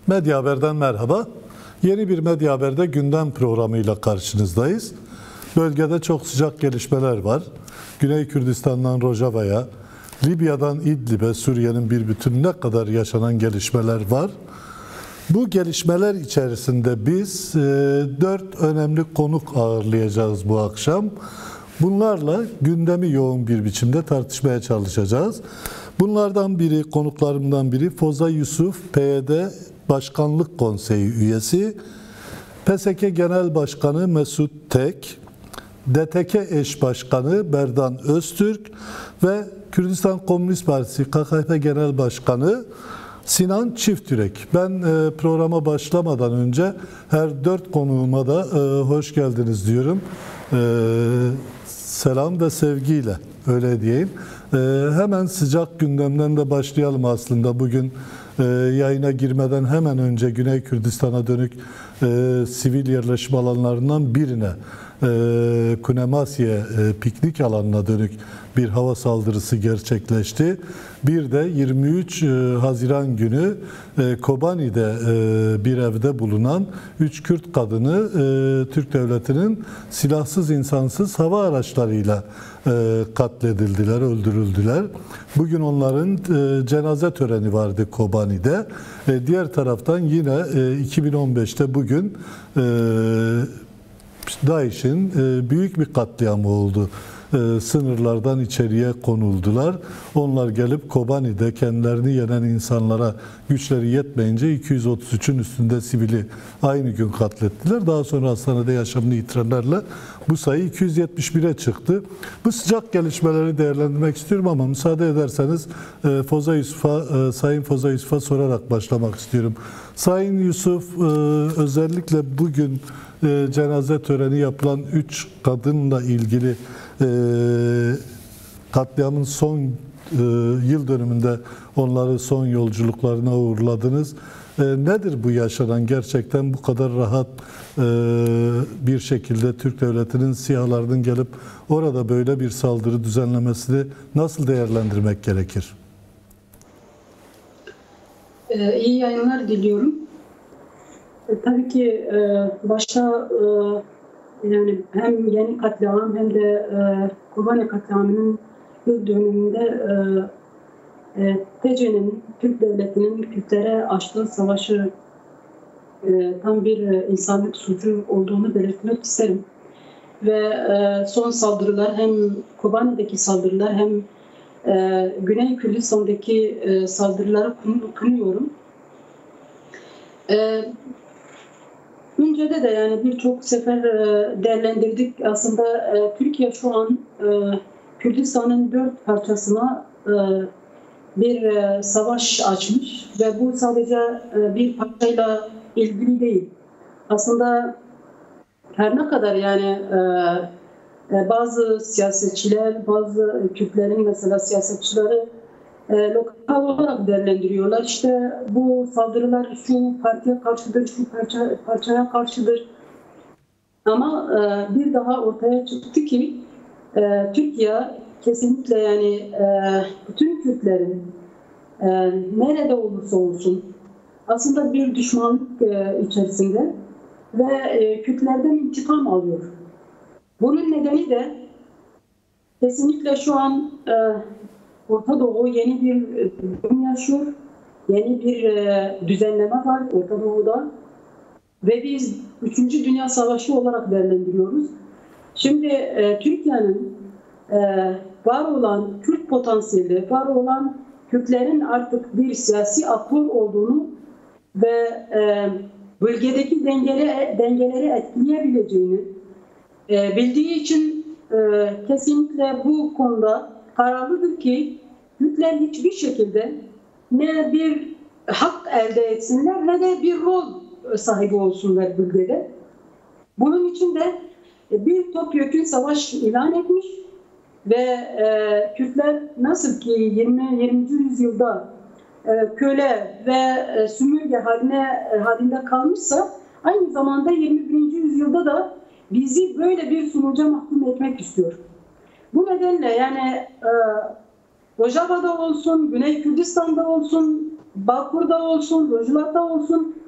Medya Haber'den merhaba. Yeni bir Medya Haber'de gündem programıyla karşınızdayız. Bölgede çok sıcak gelişmeler var. Güney Kürdistan'dan Rojava'ya, Libya'dan İdlib'e, Suriye'nin bir bütününe kadar yaşanan gelişmeler var. Bu gelişmeler içerisinde biz 4 önemli konuk ağırlayacağız bu akşam. Bunlarla gündemi yoğun bir biçimde tartışmaya çalışacağız. Bunlardan biri, konuklarımdan biri Foza Yusuf, PYD Başkanlık Konseyi üyesi, PSK Genel Başkanı Mesut Tek, DTK Eş Başkanı Berdan Öztürk ve Kürdistan Komünist Partisi KKP Genel Başkanı Sinan Çiftürek. Ben programa başlamadan önce her 4 konuğuma da hoş geldiniz diyorum. Selam ve sevgiyle, öyle diyeyim. Hemen sıcak gündemden de başlayalım aslında. Bugün yayına girmeden hemen önce Güney Kürdistan'a dönük sivil yerleşim alanlarından birine, Kunemasye piknik alanına dönük bir hava saldırısı gerçekleşti. Bir de 23 Haziran günü Kobani'de bir evde bulunan 3 Kürt kadını Türk Devleti'nin silahsız insansız hava araçlarıyla katledildiler, öldürüldüler. Bugün onların cenaze töreni vardı Kobani'de. Diğer taraftan yine 2015'te bugün DAEŞ'in büyük bir katliamı oldu. Sınırlardan içeriye konuldular. Onlar gelip Kobani'de kendilerini yenen insanlara güçleri yetmeyince 233'ün üstünde sivili aynı gün katlettiler. Daha sonra hastanede yaşamını yitirenlerle bu sayı 271'e çıktı. Bu sıcak gelişmeleri değerlendirmek istiyorum ama müsaade ederseniz Sayın Foza Yusuf'a sorarak başlamak istiyorum. Sayın Yusuf, özellikle bugün cenaze töreni yapılan 3 kadınla ilgili katliamın son yıl dönümünde onları son yolculuklarına uğurladınız. Nedir bu yaşanan, gerçekten bu kadar rahat bir şekilde Türk Devleti'nin SİHA'larının gelip orada böyle bir saldırı düzenlemesini nasıl değerlendirmek gerekir? İyi yayınlar diliyorum. Tabii ki başta yani hem yeni katliam hem de Kobani katliamının yıl dönümünde TC'nin, Türk Devleti'nin Kürtlere açtığı savaşı tam bir insanlık suçu olduğunu belirtmek isterim. Ve son saldırılar, hem Kobani'deki saldırılar hem Güney Kürdistan'daki saldırıları kınıyorum. Öncede de yani birçok sefer değerlendirdik. Aslında Türkiye şu an Kürdistan'ın 4 parçasına bir savaş açmış ve bu sadece bir parçayla ilgili değil. Aslında her ne kadar yani bazı siyasetçiler, bazı Kürtlerin mesela siyasetçileri lokal olarak değerlendiriyorlar. İşte bu saldırılar şu partiye karşıdır, şu parçaya karşıdır. Ama bir daha ortaya çıktı ki Türkiye kesinlikle yani bütün Kürtlerin nerede olursa olsun aslında bir düşmanlık içerisinde ve Kürtlerden intikam alıyor. Bunun nedeni de kesinlikle şu an Orta Doğu yeni bir durum yaşıyor. Yeni bir düzenleme var Orta Doğu'da. Ve biz 3. Dünya Savaşı olarak değerlendiriyoruz. Şimdi Türkiye'nin var olan Kürt potansiyeli, var olan Kürtlerin artık bir siyasi aktör olduğunu ve bölgedeki dengeleri etkileyebileceğini bildiği için kesinlikle bu konuda kararlıdır ki Kürtler hiçbir şekilde ne bir hak elde etsinler ne de bir rol sahibi olsunlar bölgede. Bunun için de bir topyekün savaş ilan etmiş ve Kürtler nasıl ki 20. yüzyılda köle ve sömürge halinde kalmışsa aynı zamanda 21. yüzyılda da bizi böyle bir sonuca mahkum etmek istiyor. Bu nedenle yani Rojava'da olsun, Güney Kürdistan'da olsun, Bakur'da olsun, Rojava'da olsun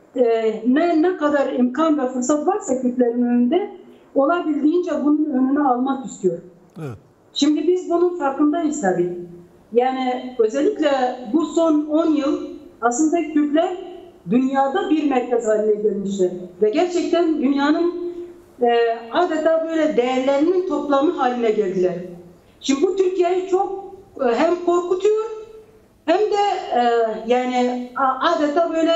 ne kadar imkan ve fırsat varsa Kürtlerin önünde olabildiğince bunun önünü almak istiyor. Evet. Şimdi biz bunun farkındayız tabii. Yani özellikle bu son 10 yıl aslında Kürtler dünyada bir merkez haline gelmişler. Ve gerçekten dünyanın adeta böyle değerlerinin toplamı haline geldiler. Şimdi bu Türkiye'yi çok hem korkutuyor hem de yani adeta böyle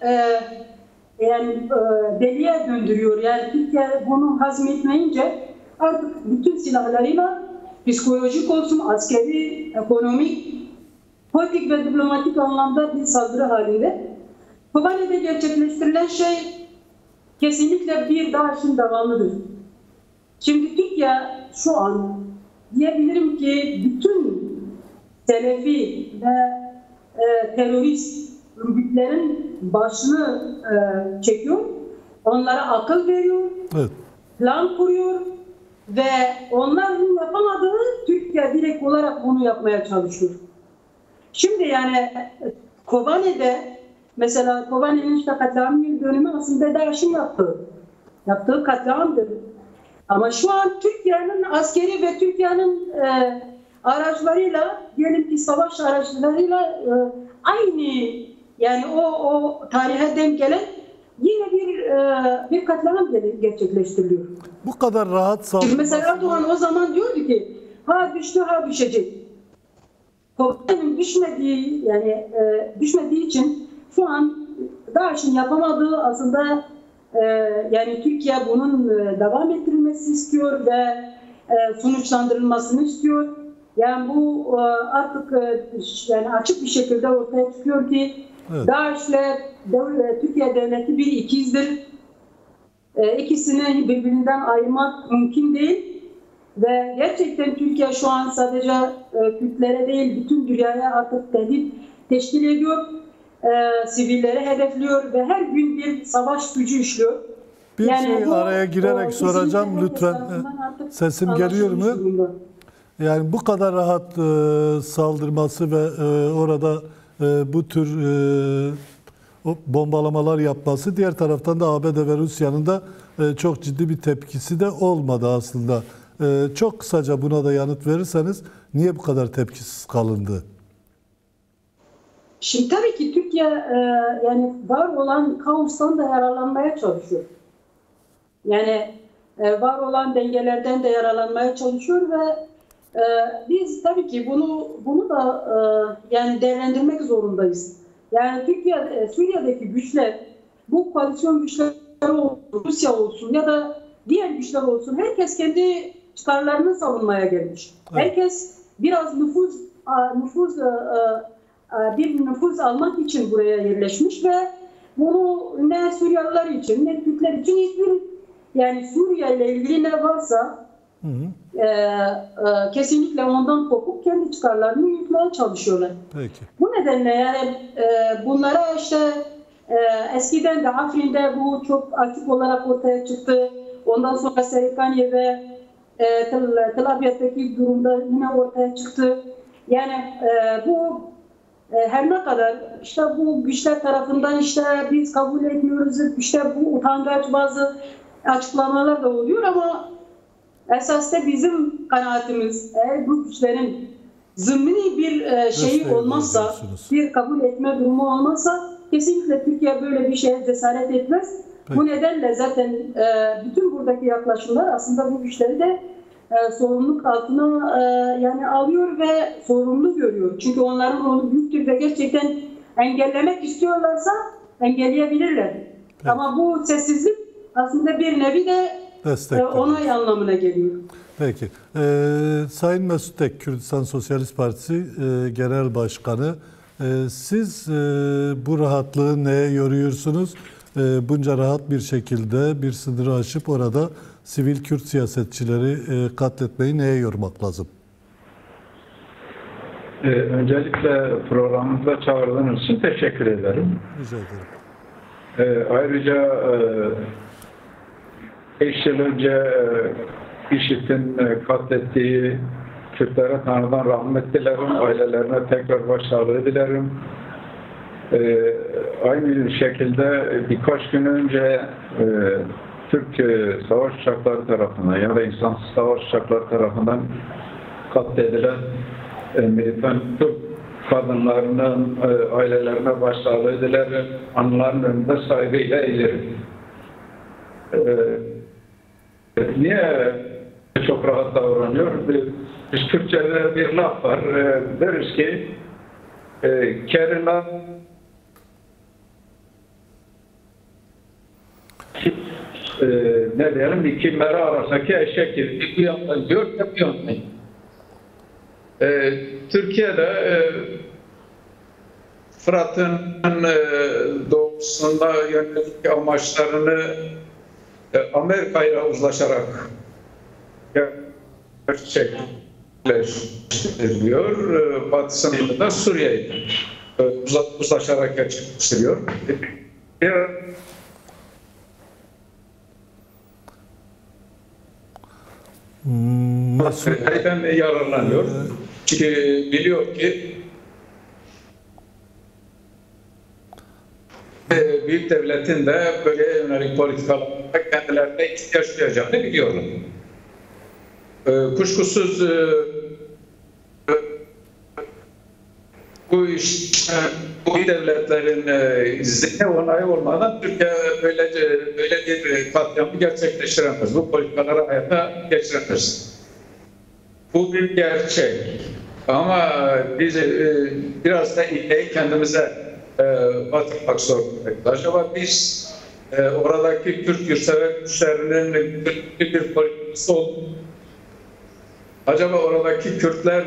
deliye döndürüyor. Yani Türkiye bunu hazmetmeyince artık bütün silahlarıyla psikolojik olsun, askeri, ekonomik, politik ve diplomatik anlamda bir saldırı halinde. Kobani'de gerçekleştirilen şey kesinlikle bir DAEŞ'in devamıdır. Şimdi Türkiye şu an diyebilirim ki bütün Selefi ve terörist örgütlerin başını çekiyor, onlara akıl veriyor, Evet. plan kuruyor ve onların yapamadığı Türkiye direkt olarak bunu yapmaya çalışıyor. Şimdi yani Kobani'de mesela Kobani'nin işte katliam yıl dönümü aslında DAEŞ'in yaptığı katliamdır. Ama şu an Türkiye'nin askeri ve Türkiye'nin araçlarıyla, diyelim ki savaş araçlarıyla aynı yani o tarihe denk gelen yine bir katliam gerçekleştiriliyor. Bu kadar rahat Şimdi mesela Erdoğan o zaman diyordu ki ha düştü ha düşecek. Kobani'nin düşmediği için şu an DAEŞ'in yapamadığı aslında yani Türkiye bunun devam ettirilmesi istiyor ve sonuçlandırılmasını istiyor. Yani bu artık yani açık bir şekilde ortaya çıkıyor ki evet. DAEŞ'le Türkiye devleti bir ikizdir. İkisini birbirinden ayırmak mümkün değil. Ve gerçekten Türkiye şu an sadece Kürtlere değil bütün dünyaya artık tehdit teşkil ediyor. Sivilleri hedefliyor ve her gün bir savaş gücü işliyor. Bir şey araya girerek soracağım lütfen. Sesim geliyor mu? Yani bu kadar rahat saldırması ve orada bu tür bombalamalar yapması, diğer taraftan da ABD ve Rusya'nın da çok ciddi bir tepkisi de olmadı aslında. Çok kısaca buna da yanıt verirseniz niye bu kadar tepkisiz kalındı? Şimdi tabii ki Türkiye yani var olan kaostan da yararlanmaya çalışıyor. Yani var olan dengelerden de yararlanmaya çalışıyor ve biz tabii ki bunu da yani değerlendirmek zorundayız. Yani Türkiye, Suriye'deki güçler, bu koalisyon güçleri olsun, Rusya olsun ya da diğer güçler olsun, herkes kendi çıkarlarını savunmaya gelmiş. Evet. Herkes biraz nüfuz almak için buraya yerleşmiş ve bunu ne Suriyeliler için ne Türkler için hiçbir yani Suriye ile ilgili ne varsa kesinlikle ondan kopup kendi çıkarlarını yürütmeye çalışıyorlar. Peki. Bu nedenle yani bunlara işte eskiden de Afrin'de bu çok açık olarak ortaya çıktı. Ondan sonra Serikaniye ve Tel Abyad'daki durumda yine ortaya çıktı. Yani bu her ne kadar işte bu güçler tarafından işte biz kabul etmiyoruz, işte bu utangaç bazı açıklamalar da oluyor ama esas da bizim kanaatimiz eğer bu güçlerin zımni bir şeyi olmazsa, bir kabul etme durumu olmazsa kesinlikle Türkiye böyle bir şeye cesaret etmez. Peki. Bu nedenle zaten bütün buradaki yaklaşımlar aslında bu güçleri de sorumluluk altına yani alıyor ve sorumlu görüyor. Çünkü onların rolu büyüktür ve gerçekten engellemek istiyorlarsa engelleyebilirler. Peki. Ama bu sessizlik aslında bir nevi de onay anlamına geliyor. Peki. Sayın Mesut Tek, Kürdistan Sosyalist Partisi Genel Başkanı. Siz bu rahatlığı neye yoruyorsunuz? Bunca rahat bir şekilde bir sınırı aşıp orada sivil Kürt siyasetçileri katletmeyi neye yormak lazım? Öncelikle programımıza çağırdığınız için teşekkür ederim. Rica ederim. Ayrıca 5 yıl önce IŞİD'in katlettiği Kürtlere Tanrı'dan rahmet dilerim. Ailelerine tekrar başsağlığı dilerim. Aynı şekilde birkaç gün önce Türk savaş uçakları tarafından ya da insansız savaş uçakları tarafından katledilen militan Türk kadınlarının ailelerine başsağlığı dilerim. Anıların önünde saygıyla eğilirim. Niye çok rahat davranıyor? Biz Türkçe'de bir laf var. Deriz ki kerina ne diyelim, iki mera arasındaki eşek gibi bir yandan diyor ki bir yandan. Türkiye'de Fırat'ın doğusunda yönelik amaçlarını Amerika ile uzlaşarak gerçekleştiriyor. Batısında da Suriye'yi uzlaşarak gerçekleştiriyor. Suriye'den yararlanıyor. Çünkü biliyor ki büyük devletin de böyle yönelik politikalarında kendilerine ihtiyaç duyacağını biliyorlar. Kuşkusuz bu işte bu devletlerin izni onayı olmadan Türkiye böyle bir katliamı gerçekleştiremez. Bu politikaları hayata geçiremez. Bu bir gerçek. Ama biz biraz da iğneyi kendimize batırmak zorundayız. Acaba biz oradaki Türk yurtsever güçlerinin bir politikası oldu. Acaba oradaki Kürtler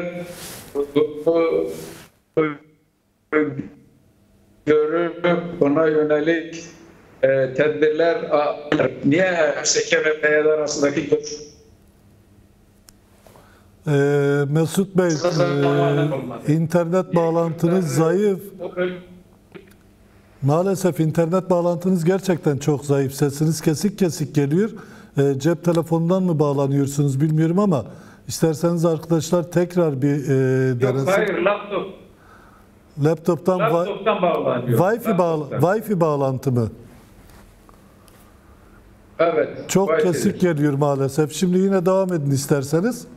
görüp ona yönelik tedbirler niye SK ve PYD arasındaki görüş? Mesut Bey, internet bağlantınız zayıf. Maalesef internet bağlantınız gerçekten çok zayıf. Sesiniz kesik kesik geliyor. Cep telefonundan mı bağlanıyorsunuz bilmiyorum ama isterseniz arkadaşlar tekrar bir denesin. Yok, hayır, laptop. Laptoptan bağlanıyor. Wi-Fi bağlantı mı? Evet. Çok kesik geliyor maalesef. Şimdi yine devam edin isterseniz.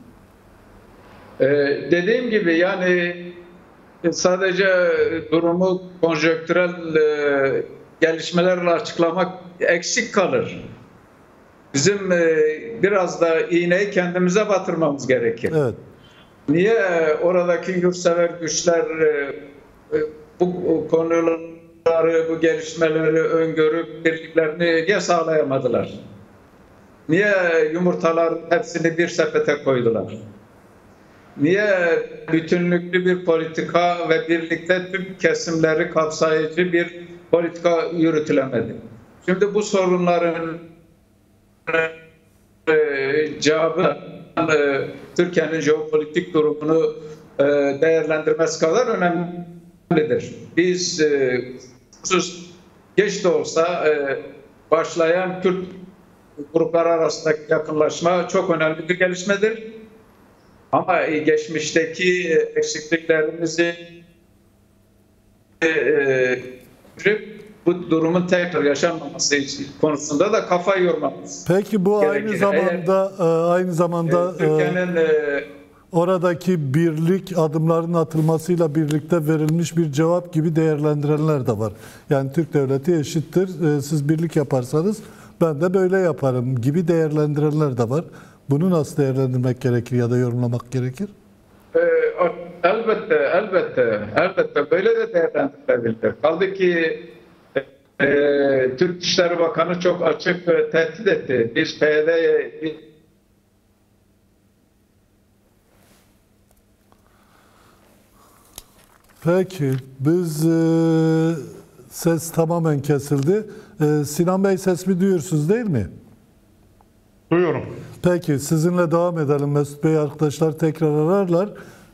Dediğim gibi yani sadece durumu konjonktürel gelişmelerle açıklamak eksik kalır. Bizim biraz da iğneyi kendimize batırmamız gerekir. Evet. Niye oradaki yurtsever güçler bu konuları, bu gelişmeleri öngörüp birliklerini niye sağlayamadılar? Niye yumurtalar hepsini bir sepete koydular? Niye bütünlüklü bir politika ve birlikte tüm kesimleri kapsayıcı bir politika yürütülemedi? Şimdi bu sorunların cevabı Türkiye'nin jeopolitik durumunu değerlendirmesi kadar önemlidir. Biz geç de olsa başlayan Kürt gruplar arasındaki yakınlaşma çok önemli bir gelişmedir. Ama geçmişteki eksikliklerimizi bu durumun tekrar yaşanmaması konusunda da kafa yormamız. Peki bu gerekir. aynı zamanda Türkiye'nin oradaki birlik adımların atılmasıyla birlikte verilmiş bir cevap gibi değerlendirenler de var. Yani Türk devleti eşittir. Siz birlik yaparsanız ben de böyle yaparım gibi değerlendirenler de var. Bunu nasıl değerlendirmek gerekir ya da yorumlamak gerekir? Elbette böyle de değerlendirilebilir. Kaldı ki Türk İşleri Bakanı çok açık tehdit etti. Biz PYD'ye Peki, biz ses tamamen kesildi. Sinan Bey sesimi duyuyorsunuz değil mi? Duyuyorum. Peki, sizinle devam edelim. Mesut Bey arkadaşlar tekrar ararlar.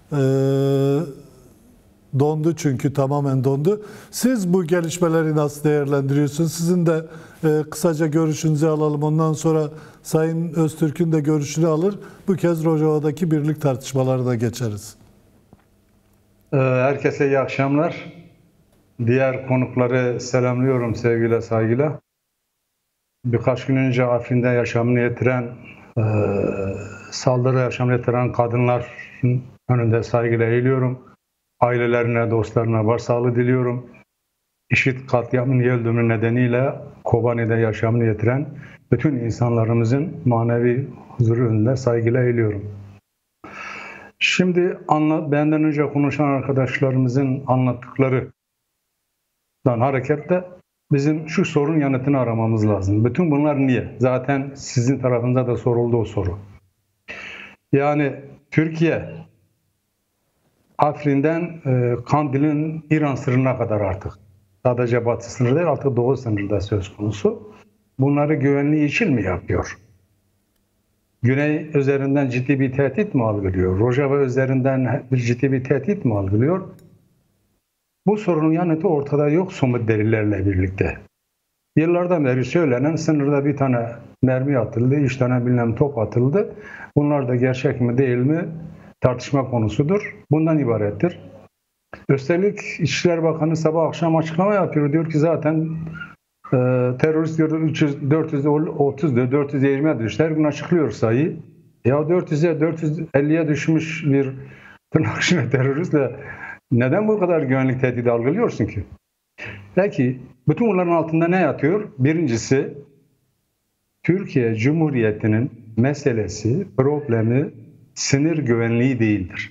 Dondu çünkü tamamen dondu. Siz bu gelişmeleri nasıl değerlendiriyorsunuz? Sizin de kısaca görüşünüzü alalım. Ondan sonra Sayın Öztürk'ün de görüşünü alır. Bu kez Rojava'daki birlik tartışmalarına geçeriz. Herkese iyi akşamlar. Diğer konukları selamlıyorum sevgiyle, saygıyla. Birkaç gün önce Afrin'de yaşamını yitiren, saldırı yaşamını yitiren kadınların önünde saygıyla eğiliyorum. Ailelerine, dostlarına başsağlığı diliyorum. İşit katliamın yıl dönümü nedeniyle Kobani'de yaşamını yitiren bütün insanlarımızın manevi huzuru önünde saygıyla eğiliyorum. Şimdi benden önce konuşan arkadaşlarımızın anlattıklarından hareketle bizim şu sorunun yanıtını aramamız lazım. Bütün bunlar niye? Zaten sizin tarafınıza da soruldu o soru. Yani Türkiye, Afrin'den Kandil'in İran sınırına kadar artık. Sadece batı sınırı değil, artık doğu sınırında söz konusu. Bunları güvenliği için mi yapıyor? Güney üzerinden ciddi bir tehdit mi algılıyor? Rojava üzerinden bir ciddi bir tehdit mi algılıyor? Bu sorunun yanıtı ortada yok somut delillerle birlikte. Yıllardan beri söylenen sınırda bir tane mermi atıldı, 3 tane bilmem top atıldı. Bunlar da gerçek mi değil mi tartışma konusudur. Bundan ibarettir. Üstelik İçişleri Bakanı sabah akşam açıklama yapıyor. Diyor ki zaten terörist diyor 430 diyor, 420'ye düştü. Her gün açıklıyor sayıyı. Ya 400'e 450'ye düşmüş bir tırnak içinde teröristle neden bu kadar güvenlik tehdidi algılıyorsun ki? Peki bütün bunların altında ne yatıyor? Birincisi Türkiye Cumhuriyeti'nin meselesi, problemi sınır güvenliği değildir.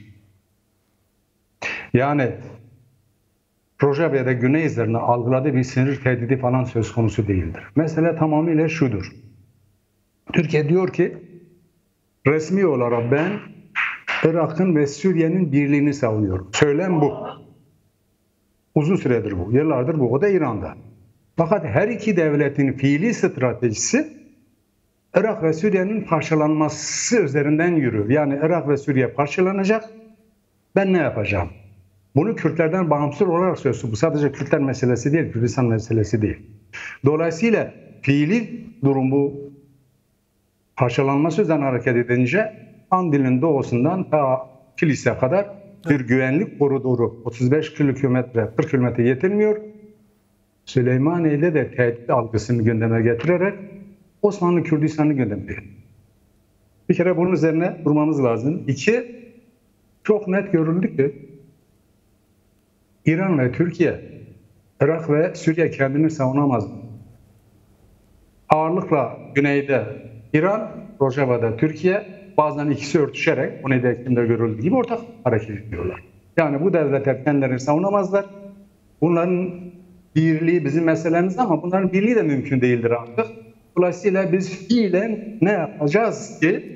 Yani Rojava ya da Güney üzerine algıladığı bir sınır tehdidi falan söz konusu değildir. Mesele tamamıyla şudur. Türkiye diyor ki resmi olarak ben Irak'ın ve Suriye'nin birliğini savunuyorum. Söylem bu. Uzun süredir bu. Yıllardır bu. O da İran'da. Fakat her iki devletin fiili stratejisi Irak ve Suriye'nin parçalanması üzerinden yürüyor. Yani Irak ve Suriye parçalanacak. Ben ne yapacağım? Bunu Kürtlerden bağımsız olarak söylüyorsun. Bu sadece Kürtler meselesi değil, Kürdistan meselesi değil. Dolayısıyla fiili durum bu parçalanması üzerine hareket edince Kandil'in doğusundan ta Kilis'e kadar bir güvenlik koridoru 35 kilometre, 40 kilometre yetilmiyor. Süleymaniye'de de tehdit algısını gündeme getirerek Osmanlı Kürdistan'ı gündeme getiriyor. Bir kere bunun üzerine durmamız lazım. İki, çok net görüldü ki İran ve Türkiye, Irak ve Suriye kendini savunamaz. Ağırlıkla güneyde İran, Rojava'da Türkiye, bazen ikisi örtüşerek, 17 Ekim'de görüldüğü gibi ortak hareket ediyorlar. Yani bu devletler kendilerini savunamazlar. Bunların birliği bizim meselemiz ama bunların birliği de mümkün değildir artık. Dolayısıyla biz fiilen ne yapacağız ki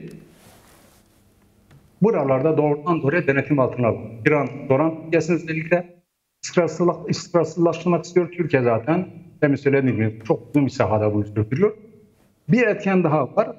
buralarda doğrudan doğruya denetim altına alalım. İran, Türkiye'sini özellikle istikrarsızlaştırmak istiyor. Türkiye zaten, demin söylediğim gibi çok uzun bir sahada bunu sürdürüyor. Bir etken daha var.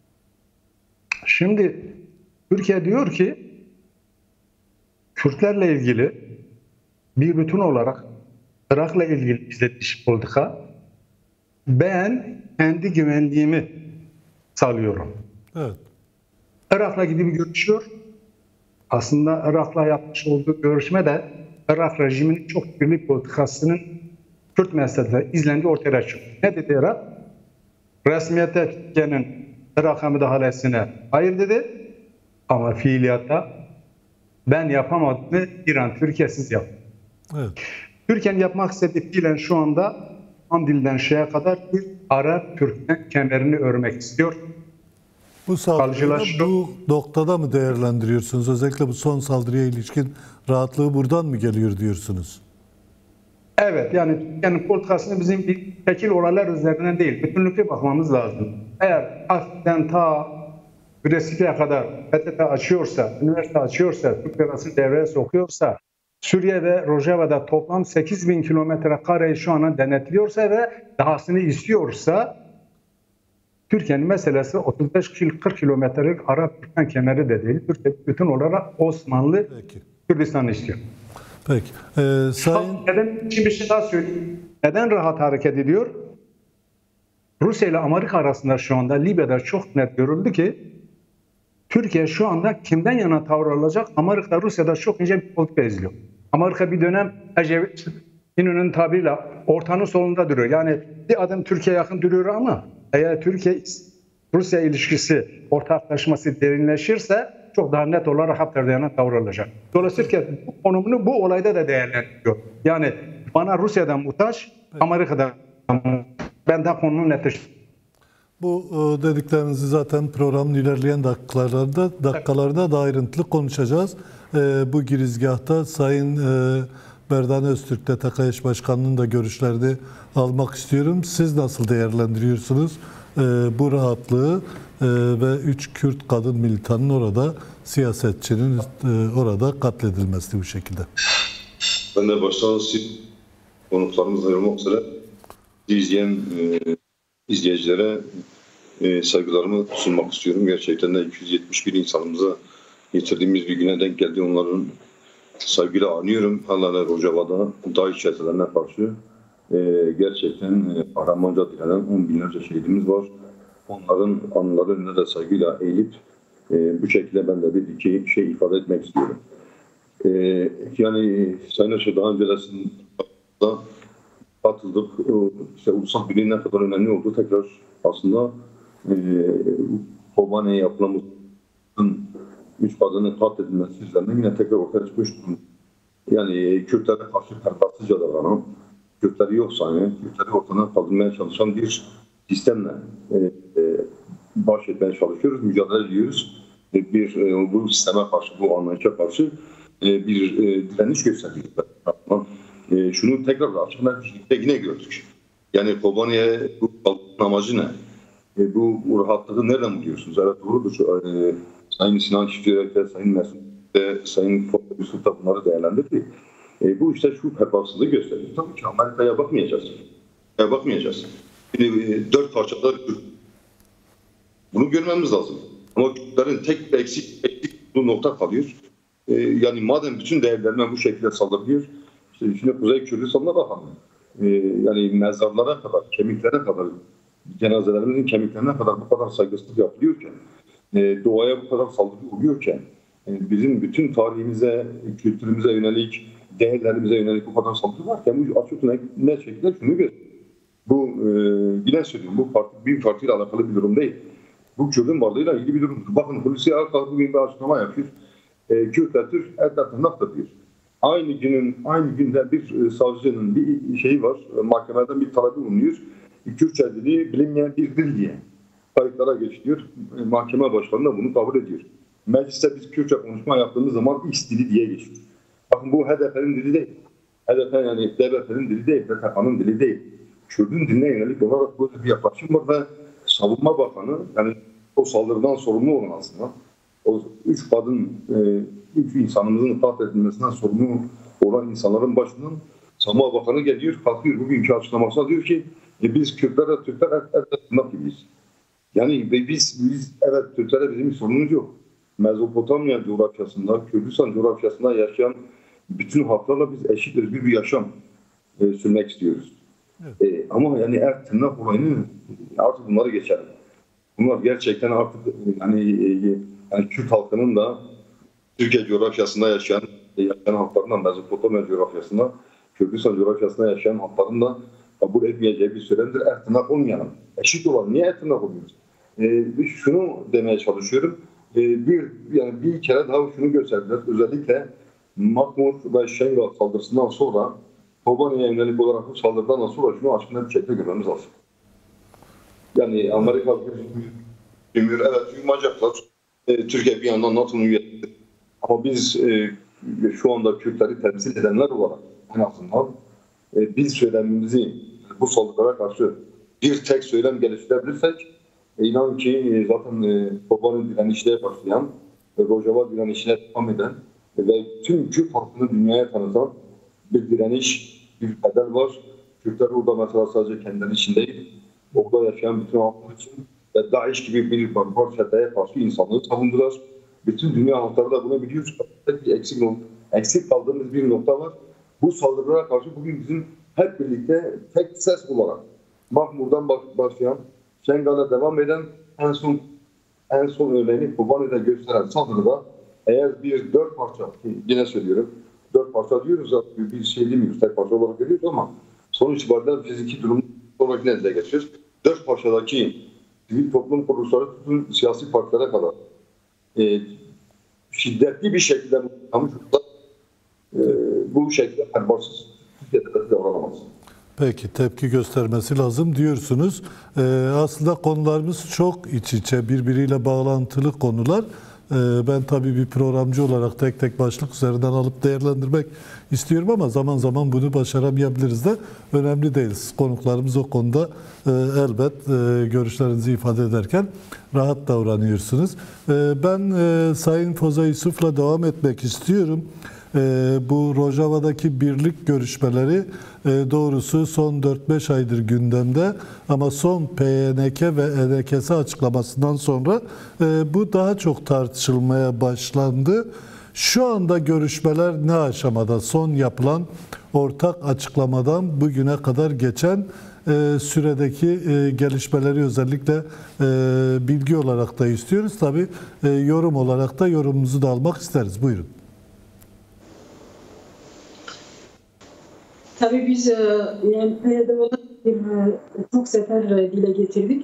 Şimdi Türkiye diyor ki Kürtlerle ilgili bir bütün olarak Irak'la ilgili izletiş politika ben kendi güvenliğimi sağlıyorum. Evet. Irak'la gidip görüşüyor. Aslında Irak'la yapmış olduğu görüşme de Irak rejiminin çok birlik politikasının Kürt meselesinde izlendiği ortaya çıkıyor. Ne dedi Irak? Resmiyete Türkiye'nin Irak'a müdahalesine hayır dedi. Ama fiiliyatta ben yapamadığımı İran, Türkiye'siz yaptı. Evet. Türkiye'nin yapmak istediği fiilen şu anda Kandil'den şeye kadar bir Arap-Türkmen kemerini örmek istiyor. Bu saldırıyı Kalıcılaştı. bu noktada mı değerlendiriyorsunuz? Özellikle bu son saldırıya ilişkin rahatlığı buradan mı geliyor diyorsunuz? Evet, yani Türkiye'nin politikasını bizim bir tekil olaylar üzerinden değil, bütünlükle bakmamız lazım. Eğer Afrin'den ta Brezilya'ya kadar PTT açıyorsa, üniversite açıyorsa, Türk lirasını devreye sokuyorsa, Suriye ve Rojava'da toplam 8.000 kilometre kareyi şu an denetliyorsa ve dahasını istiyorsa, Türkiye'nin meselesi 35-40 kilometrelik Arap-Türkmen kemeri de değil. Türkiye bütün olarak Osmanlı Kürdistan'ı istiyor. Peki. Sayın... Neden, şimdi bir şey daha söyleyeyim. Neden rahat hareket ediyor? Rusya ile Amerika arasında şu anda Libya'da çok net görüldü ki Türkiye şu anda kimden yana tavır alacak? Amerika Rusya'da çok ince bir politika izliyor. Amerika bir dönem İnönü'nün tabiriyle ortanın solunda duruyor. Yani bir adım Türkiye yakın duruyor ama eğer Türkiye-Rusya ilişkisi, ortaklaşması derinleşirse çok daha net olarak Hafter'de yana tavır alacak. Dolayısıyla Türkiye bu konumunu bu olayda da değerlendiriyor. Yani bana Rusya'dan muhtaç, Amerika'dan benden konunun netleştirilmesi. Bu dediklerinizi zaten programın ilerleyen dakikalarda daha ayrıntılı konuşacağız. Bu girizgahta Sayın Berdan Öztürk'te TKH Başkanı'nın da görüşlerini almak istiyorum. Siz nasıl değerlendiriyorsunuz bu rahatlığı ve 3 Kürt kadın militanın orada, siyasetçinin orada katledilmesi bu şekilde? Ben de başta konuklarımızla olmak üzere izleyicilere saygılarımı sunmak istiyorum. Gerçekten de 271 insanımıza getirdiğimiz bir güne denk geldi. Onların saygıyla anıyorum. Hala Rojava'da DAEŞ çetelerine karşı gerçekten kahramanca direnen 10 binlerce şehidimiz var. Onların anıları önüne de saygıyla eğilip bu şekilde ben de bir iki şey ifade etmek istiyorum. Yani Sayın Hoca daha öncelesinde katıldık. İşte ulusal birliğin ne kadar önemli olduğu tekrar aslında Kobane'ye yapılan 3 kadının katledilmesi üzerinden yine tekrar ortaya çıkmış durumda. Yani Kürtlere karşı pervasızca davranan, Kürtleri yok sayın, Kürtleri ortadan kaldırmaya çalışan bir sistemle baş etmeye çalışıyoruz, mücadele ediyoruz. Bu sisteme karşı, bu anlayışa karşı bir direniş gösteriyoruz. Şunu tekrar açıklamaya yine gördük. Yani Kobane'ye bu kaldırmanın amacı ne? Bu rahatlığı nereden buluyorsunuz? Evet doğrudur. Sayın Sinan Çiftçi'de, Sayın Mesut ve Sayın Yusuf da bunları değerlendirdi. Bu işte şu pervasızlığı gösteriyor. Tabii ki Amerika'ya bakmayacağız. Şimdi 4 parçada bunu görmemiz lazım. Ama Kürtlerin tek eksik bu nokta kalıyor. Yani madem bütün değerlerine bu şekilde saldırıyor, şimdi Kuzey Kürdistan'da bakalım. Yani mezarlara kadar, kemiklere kadar, cenazelerimizin kemiklerine kadar bu kadar saygısızlık yapılıyorken, doğaya bu kadar saldırı oluyorken, bizim bütün tarihimize, kültürümüze yönelik, değerlerimize yönelik bu kadar saldırı varken bu açık ne şekilde şunu gösteriyor. Bu yine söylüyorum, bu bir partiyle alakalı bir durum değil. Bu Kürt'ün varlığıyla ilgili bir durumdur. Bakın Hulusi Akar bugün bir açıklama yapıyor. Kürtler Türk, Erdoğan tırnak diyor. Aynı günde bir savcının bir şeyi var, mahkemeden bir talebi bulunuyor. Kürtçe dili bilinmeyen bir dil diye kayıtlara geçiyor. Mahkeme başkanı da bunu kabul ediyor. Mecliste biz Kürtçe konuşma yaptığımız zaman X dili diye geçiyor. Bakın bu HDP'nin dili değil. HDP yani DBP'nin dili değil, BTK'nın dili değil. Kürt'ün diline yönelik olarak böyle bir yaklaşım var ve Savunma Bakanı yani o saldırıdan sorumlu olan aslında o 3 kadın, 3 insanımızın katledilmesinden sorumlu olan insanların başından Savunma Bakanı geliyor, kalkıyor bugünkü açıklamasına diyor ki biz Kürtler, Türkler tırnak gibiyiz. Yani biz evet Türklere bizim bir sorunumuz yok. Mezopotamya coğrafyasında, Kürdistan coğrafyasında yaşayan bütün halklarla biz eşit özgür bir yaşam sürmek istiyoruz. Evet. Ama yani tırnak olayını artık bunları geçelim. Bunlar gerçekten artık yani Kürt halkının da Türkiye coğrafyasında yaşayan halklarından Mezopotamya coğrafyasında, Kürdistan coğrafyasında yaşayan halkların da kabul etmeyeceği bir söylemdir. Tırnak olmayalım. Eşit olan niye tırnak olmuyoruz? Şunu demeye çalışıyorum. Bir kere daha şunu gösterdiler. Özellikle Mahmut ve Şengal saldırısından sonra Kobane'ye yönelik olarak bu saldırıdan sonra şunu açıkça bir şekilde görmemiz lazım. Yani Amerika evet yumacaklar. Türkiye bir yandan NATO'nun üyesi. Ama biz şu anda Kürtleri temsil edenler olarak en azından biz söylemimizi bu saldırılara karşı bir tek söylem geliştirebilirsek inan ki zaten Kobane direnişine başlayan, Rojava direnişine devam eden ve tüm Kürt halkını dünyaya tanıtan bir direniş, bir bedel var. Kürtler orada mesela sadece kendileri için değil, orada yaşayan bütün halklar için ve DAEŞ gibi bir barbar çeteye karşı insanlığı savundular. Bütün dünya halkları da bunu biliyor. Eksik kaldığımız bir nokta var. Bu saldırılara karşı bugün bizim hep birlikte tek ses olarak Mahmur'dan başlayan, Şengal'e devam eden en son örneğini Kobane'de gösteren saldırıda eğer bir 4 parça, yine söylüyorum, dört parça diyoruz da bir şey demiyoruz. Tek parça olarak görüyoruz ama sonuç itibariyle fiziki durum olarak ne dile getiriyoruz? Dört parçadaki sivil toplum kuruluşları tutun siyasi partilere kadar şiddetli bir şekilde bu şekilde herbarsız Türkiye'de davranamaz. Peki, tepki göstermesi lazım diyorsunuz. Aslında konularımız çok iç içe, birbiriyle bağlantılı konular. Ben tabii bir programcı olarak tek tek başlık üzerinden alıp değerlendirmek istiyorum ama zaman zaman bunu başaramayabiliriz de önemli değil. Konuklarımız o konuda elbet görüşlerinizi ifade ederken rahat davranıyorsunuz. Ben Sayın Foza Yusuf'la devam etmek istiyorum. Bu Rojava'daki birlik görüşmeleri doğrusu son 4-5 aydır gündemde ama son PYNK ve ENKS açıklamasından sonra bu daha çok tartışılmaya başlandı. Şu anda görüşmeler ne aşamada? Son yapılan ortak açıklamadan bugüne kadar geçen süredeki gelişmeleri özellikle bilgi olarak da istiyoruz. Tabii yorum olarak da yorumunuzu da almak isteriz. Buyurun. Tabii biz YMP'de çok sefer dile getirdik.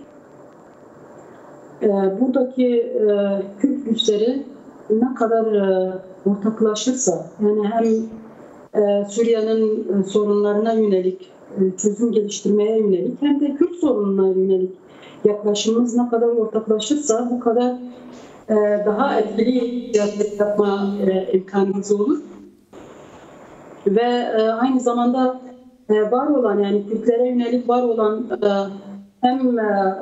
Buradaki Kürt güçleri ne kadar ortaklaşırsa, yani hem Suriye'nin sorunlarına yönelik, çözüm geliştirmeye yönelik hem de Kürt sorununa yönelik yaklaşımımız ne kadar ortaklaşırsa bu kadar daha etkili siyaset yapma imkanımız olur. Ve aynı zamanda var olan, yani Kürtlere yönelik var olan hem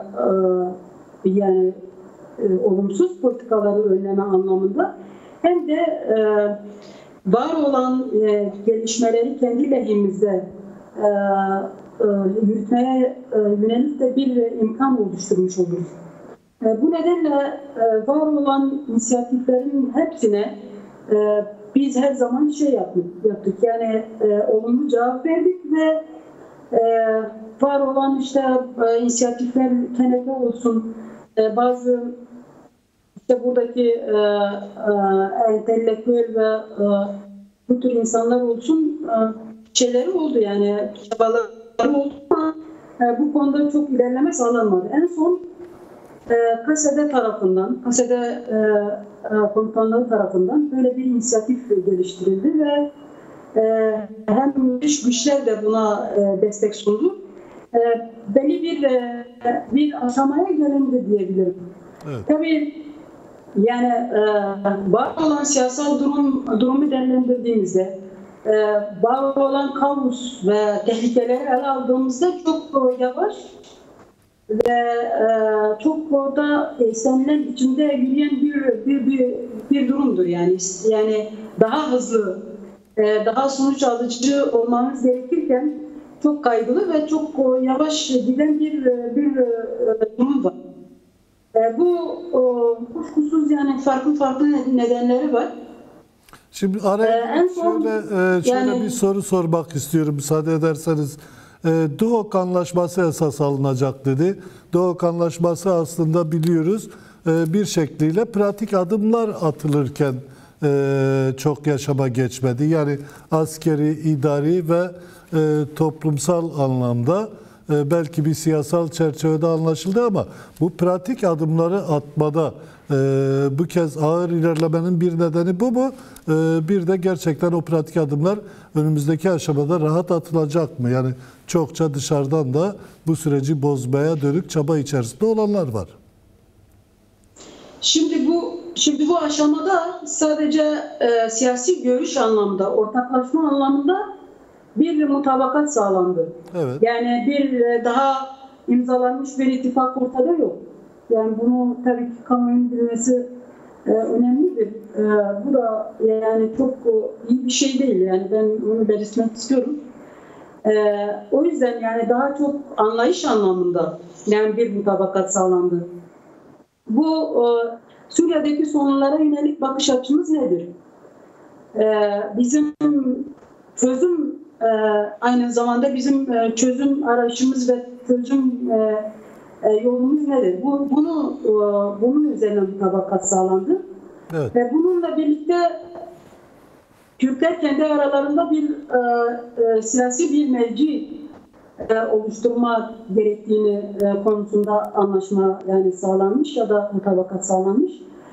yani olumsuz politikaları önleme anlamında hem de var olan gelişmeleri kendi lehimizde yürütmeye yönelik de bir imkan oluşturmuş oluruz. Bu nedenle var olan inisiyatiflerin hepsine biz her zaman yaptık. Yani olumlu cevap verdik ve var olan inisiyatifler TNP olsun, bazı buradaki entelektüel ve bu tür insanlar olsun şeyleri oldu, yani çabaları oldu ama bu konuda çok ilerleme sağlanmadı. En son KSD tarafından, KSD komutanları tarafından böyle bir inisiyatif geliştirildi ve hem dış güçler de buna destek sundu. Belli bir aşamaya gelindi diyebilirim. Evet. Tabii yani var olan siyasal durumu değerlendirdiğimizde, var olan kaos ve tehlikeleri ele aldığımızda çok yavaş ve çok orada istenilen içinde yürüyen bir durumdur yani daha hızlı, daha sonuç alıcı olmamız gerekirken çok kaygılı ve çok yavaş giden bir durum var. Bu kuşkusuz yani farklı nedenleri var. Şimdi araya şöyle bir soru sormak istiyorum müsaade ederseniz. Duhok Anlaşması esas alınacak dedi. Duhok Anlaşması aslında biliyoruz bir şekliyle pratik adımlar atılırken çok yaşama geçmedi. Yani askeri, idari ve toplumsal anlamda belki bir siyasal çerçevede anlaşıldı ama bu pratik adımları atmada bu kez ağır ilerlemenin bir nedeni bu mu? Bir de gerçekten o pratik adımlar önümüzdeki aşamada rahat atılacak mı? Yani çokça dışarıdan da bu süreci bozmaya dönük çaba içerisinde olanlar var. Şimdi bu aşamada sadece siyasi görüş anlamda, ortaklaşma anlamında bir mutabakat sağlandı. Evet. Yani bir daha imzalanmış bir ittifak ortada yok. Yani bunu tabii ki kamuoyunun bilmesi önemlidir. Bu da yani çok iyi bir şey değil. Yani ben bunu belirtmek istiyorum. O yüzden yani daha çok anlayış anlamında yani bir mutabakat sağlandı. Bu Suriye'deki sorunlara yönelik bakış açımız nedir? Bizim çözüm aynı zamanda bizim çözüm arayışımız ve çözüm yolumuz nedir? Bunun üzerine mutabakat sağlandı. Evet. Ve bununla birlikte Kürtler kendi aralarında bir siyasi bir merci oluşturma gerektiğini konusunda anlaşma yani sağlanmış ya da mutabakat sağlanmış.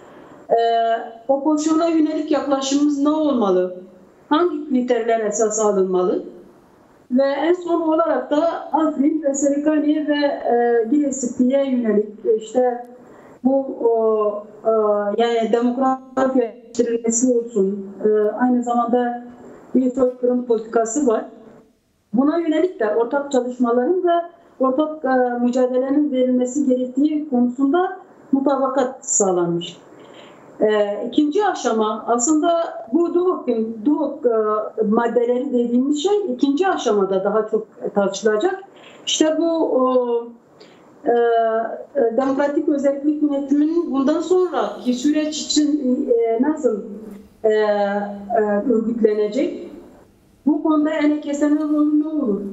O pozisyona yönelik yaklaşımımız ne olmalı? Hangi kriterler esas alınmalı? Ve en son olarak da Afrin ve Serikaniye ve Giresun'a yönelik işte bu yani demokrasi geliştirilmesi olsun, aynı zamanda bir soykırım politikası var. Buna yönelik de ortak çalışmaların ve ortak mücadelenin verilmesi gerektiği konusunda mutabakat sağlanmış. İkinci aşama aslında bu DUOK maddeleri dediğimiz şey ikinci aşamada daha çok tartışılacak. İşte bu demokratik özellik yönetiminin bundan sonraki süreç için nasıl örgütlenecek? Bu konuda ENKS'nin rolü ne olur?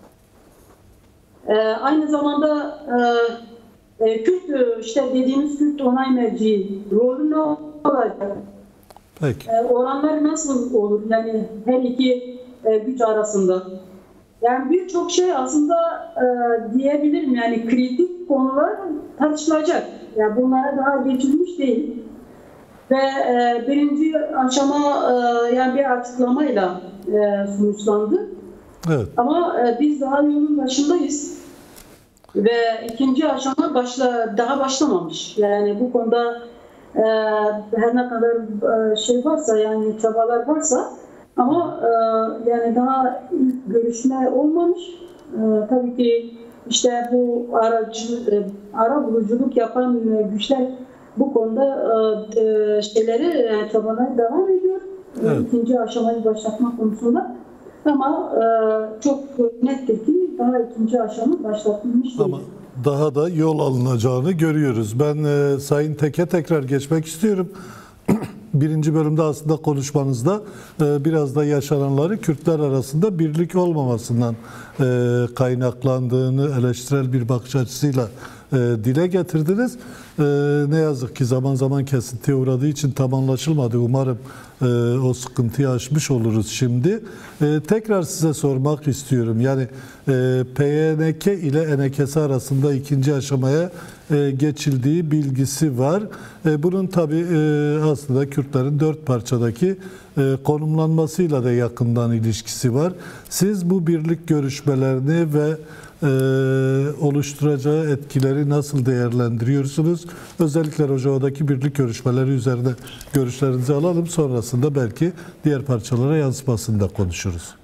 Aynı zamanda Kürt, işte dediğimiz Kürt onay merciği rolü ne olacak? Peki. Oranlar nasıl olur? Yani her iki güç arasında. Yani birçok şey aslında diyebilirim yani kritik konular tartışılacak. Yani bunlara daha geçilmiş değil. Ve birinci aşama yani bir açıklamayla sonuçlandı. Evet. Ama biz daha yolun başındayız. Ve ikinci aşama daha başlamamış. Yani bu konuda her ne kadar şey varsa yani çabalar varsa ama yani daha ilk görüşme olmamış. Tabii ki işte bu ara buluculuk yapan güçler bu konuda çabalar devam ediyor. Evet. İkinci aşamayı başlatma konusunda. Ama çok nettir ki daha ikinci aşama başlatılmış değil. Ama daha da yol alınacağını görüyoruz. Ben Sayın Tek'e tekrar geçmek istiyorum. Birinci bölümde aslında konuşmanızda biraz da yaşananları Kürtler arasında birlik olmamasından kaynaklandığını eleştirel bir bakış açısıyla dile getirdiniz. Ne yazık ki zaman zaman kesintiye uğradığı için tam anlaşılmadı. Umarım o sıkıntıyı aşmış oluruz şimdi. Tekrar size sormak istiyorum. Yani PYNK ile ENKS arasında ikinci aşamaya geçildiği bilgisi var. Bunun tabii aslında Kürtlerin 4 parçadaki konumlanmasıyla da yakından ilişkisi var. Siz bu birlik görüşmelerini ve oluşturacağı etkileri nasıl değerlendiriyorsunuz? Özellikle Rojava'daki birlik görüşmeleri üzerine görüşlerinizi alalım. Sonrasında belki diğer parçalara yansımasını da konuşuruz.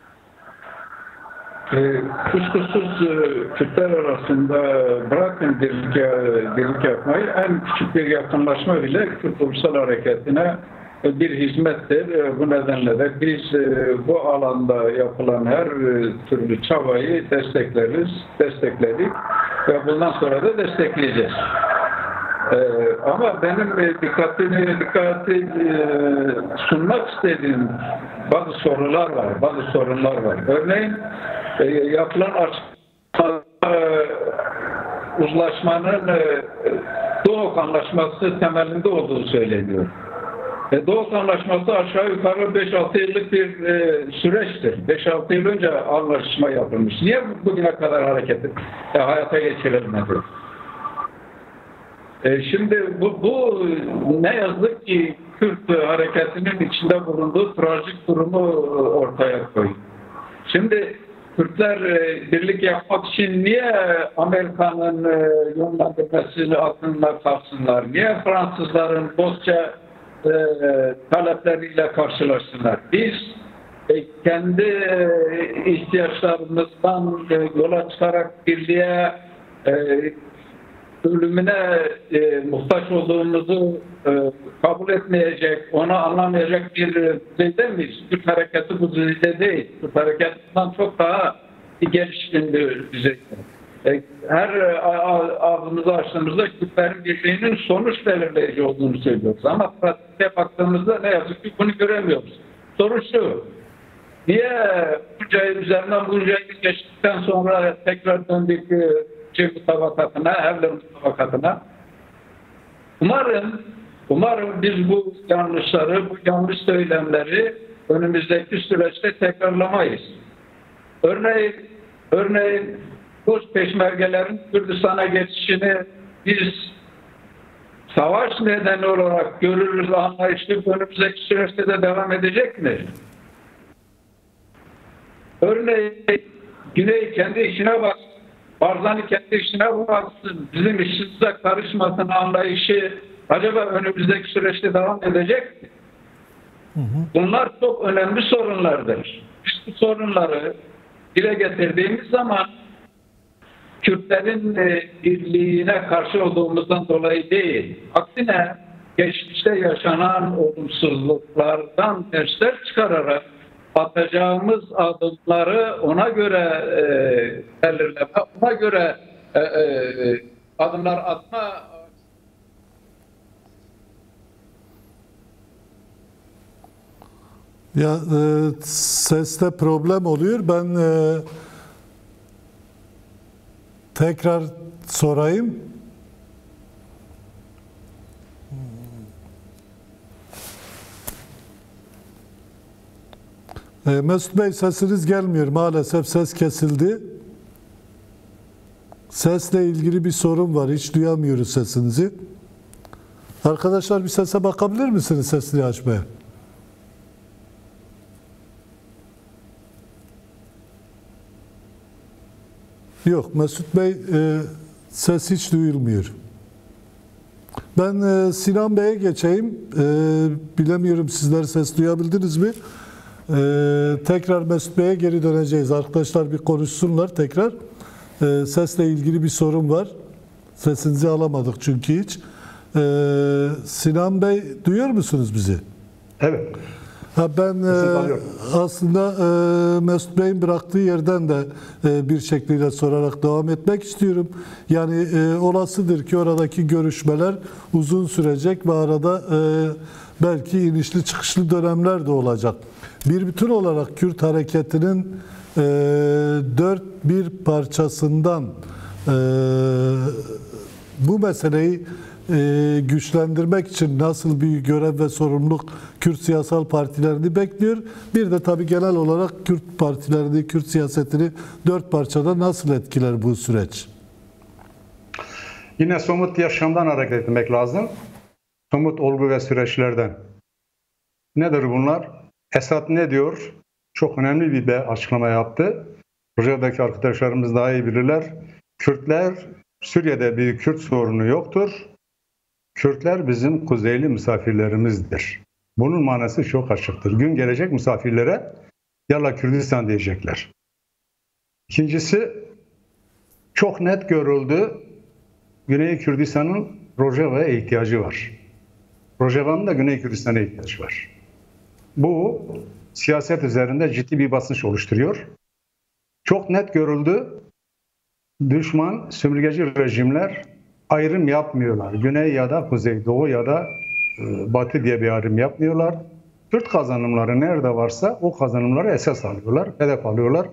Kuşkusuz Kürtler arasında bırakın birlik yapmayı, en küçük bir yakınlaşma bile Kürt Ulusal Hareketi'ne bir hizmettir. Bu nedenle de biz bu alanda yapılan her türlü çabayı destekledik ve bundan sonra da destekleyeceğiz. Ama benim dikkati sunmak istediğim bazı sorunlar var. Örneğin yapılan uzlaşmanın DUOK anlaşması temelinde olduğu söyleniyor. DUOK anlaşması aşağı yukarı 5-6 yıllık bir süreçtir. 5-6 yıl önce anlaşma yapılmış. Niye bugüne kadar hayata geçirilmedi? Şimdi bu ne yazık ki Kürt hareketinin içinde bulunduğu trajik durumu ortaya koyuyor. Şimdi Kürtler birlik yapmak için niye Amerika'nın yönlendirmesini altında kalsınlar? Niye Fransızların bozca talepleriyle karşılaşsınlar? Biz kendi ihtiyaçlarımızdan yola çıkarak birliğe ölümüne muhtaç olduğumuzu kabul etmeyecek, onu anlamayacak bir düzeyde miyiz? Kürt hareketi bu düzeyde değil. Kürt hareketinden çok daha gelişkin bir düzeyde. Her ağzımızı açtığımızda Kürtlerin birliğinin sonuç belirleyici olduğunu söylüyoruz. Ama pratikte baktığımızda ne yazık ki bunu göremiyoruz. Soru şu, niye üzerinden bunca yıl geçtikten sonra tekrar döndük mutabakatına, Evler mutabakatına? Umarım biz bu yanlışları, bu yanlış söylemleri önümüzdeki süreçte tekrarlamayız. Örneğin Rus peşmergelerin Kürdistan'a geçişini biz savaş nedeni olarak görürüz, anlayışlı, önümüzdeki süreçte de devam edecek mi? Örneğin Güney kendi işine baksın, Barzani kendi işine baksın, bizim işimize karışmasın anlayışı acaba önümüzdeki süreçte devam edecek mi? Bunlar çok önemli sorunlardır. Biz bu sorunları dile getirdiğimiz zaman Kürtlerin birliğine karşı olduğumuzdan dolayı değil, aksine geçmişte yaşanan olumsuzluklardan dersler çıkararak atacağımız adımları ona göre belirleme, ona göre adımlar atma. Ya seste problem oluyor. Ben tekrar sorayım. Mesut Bey, sesiniz gelmiyor. Maalesef ses kesildi. Sesle ilgili bir sorun var. Hiç duyamıyoruz sesinizi. Arkadaşlar bir sese bakabilir misiniz sesini açmaya? Yok, Mesut Bey ses hiç duyulmuyor. Ben Sinan Bey'e geçeyim. Bilemiyorum sizler ses duyabildiniz mi? Tekrar Mesut Bey'e geri döneceğiz. Arkadaşlar bir konuşsunlar tekrar. Sesle ilgili bir sorun var. Sesinizi alamadık çünkü hiç. Sinan Bey, duyuyor musunuz bizi? Evet. Ben aslında Mesut Bey'in bıraktığı yerden de bir şekliyle sorarak devam etmek istiyorum. Yani olasıdır ki oradaki görüşmeler uzun sürecek ve arada belki inişli çıkışlı dönemler de olacak. Bir bütün olarak Kürt hareketinin dört bir parçasından bu meseleyi güçlendirmek için nasıl bir görev ve sorumluluk Kürt siyasal partilerini bekliyor? Bir de tabii genel olarak Kürt partilerini, Kürt siyasetini dört parçada nasıl etkiler bu süreç? Yine somut yaşamdan hareket etmek lazım. Somut olgu ve süreçlerden. Nedir bunlar? Esad ne diyor? Çok önemli bir açıklama yaptı. Rojava'daki arkadaşlarımız daha iyi bilirler. Kürtler, Suriye'de bir Kürt sorunu yoktur. Kürtler bizim kuzeyli misafirlerimizdir. Bunun manası çok açıktır. Gün gelecek misafirlere yallah Kürdistan diyecekler. İkincisi, çok net görüldü. Güney Kürdistan'ın Rojava'ya ihtiyacı var. Rojava'nın da Güney Kürdistan'a ihtiyacı var. Bu siyaset üzerinde ciddi bir basınç oluşturuyor. Çok net görüldü. Düşman, sömürgeci rejimler ayrım yapmıyorlar. Güney ya da kuzey, doğu ya da batı diye bir ayrım yapmıyorlar. Kürt kazanımları nerede varsa o kazanımları esas alıyorlar, hedef alıyorlar.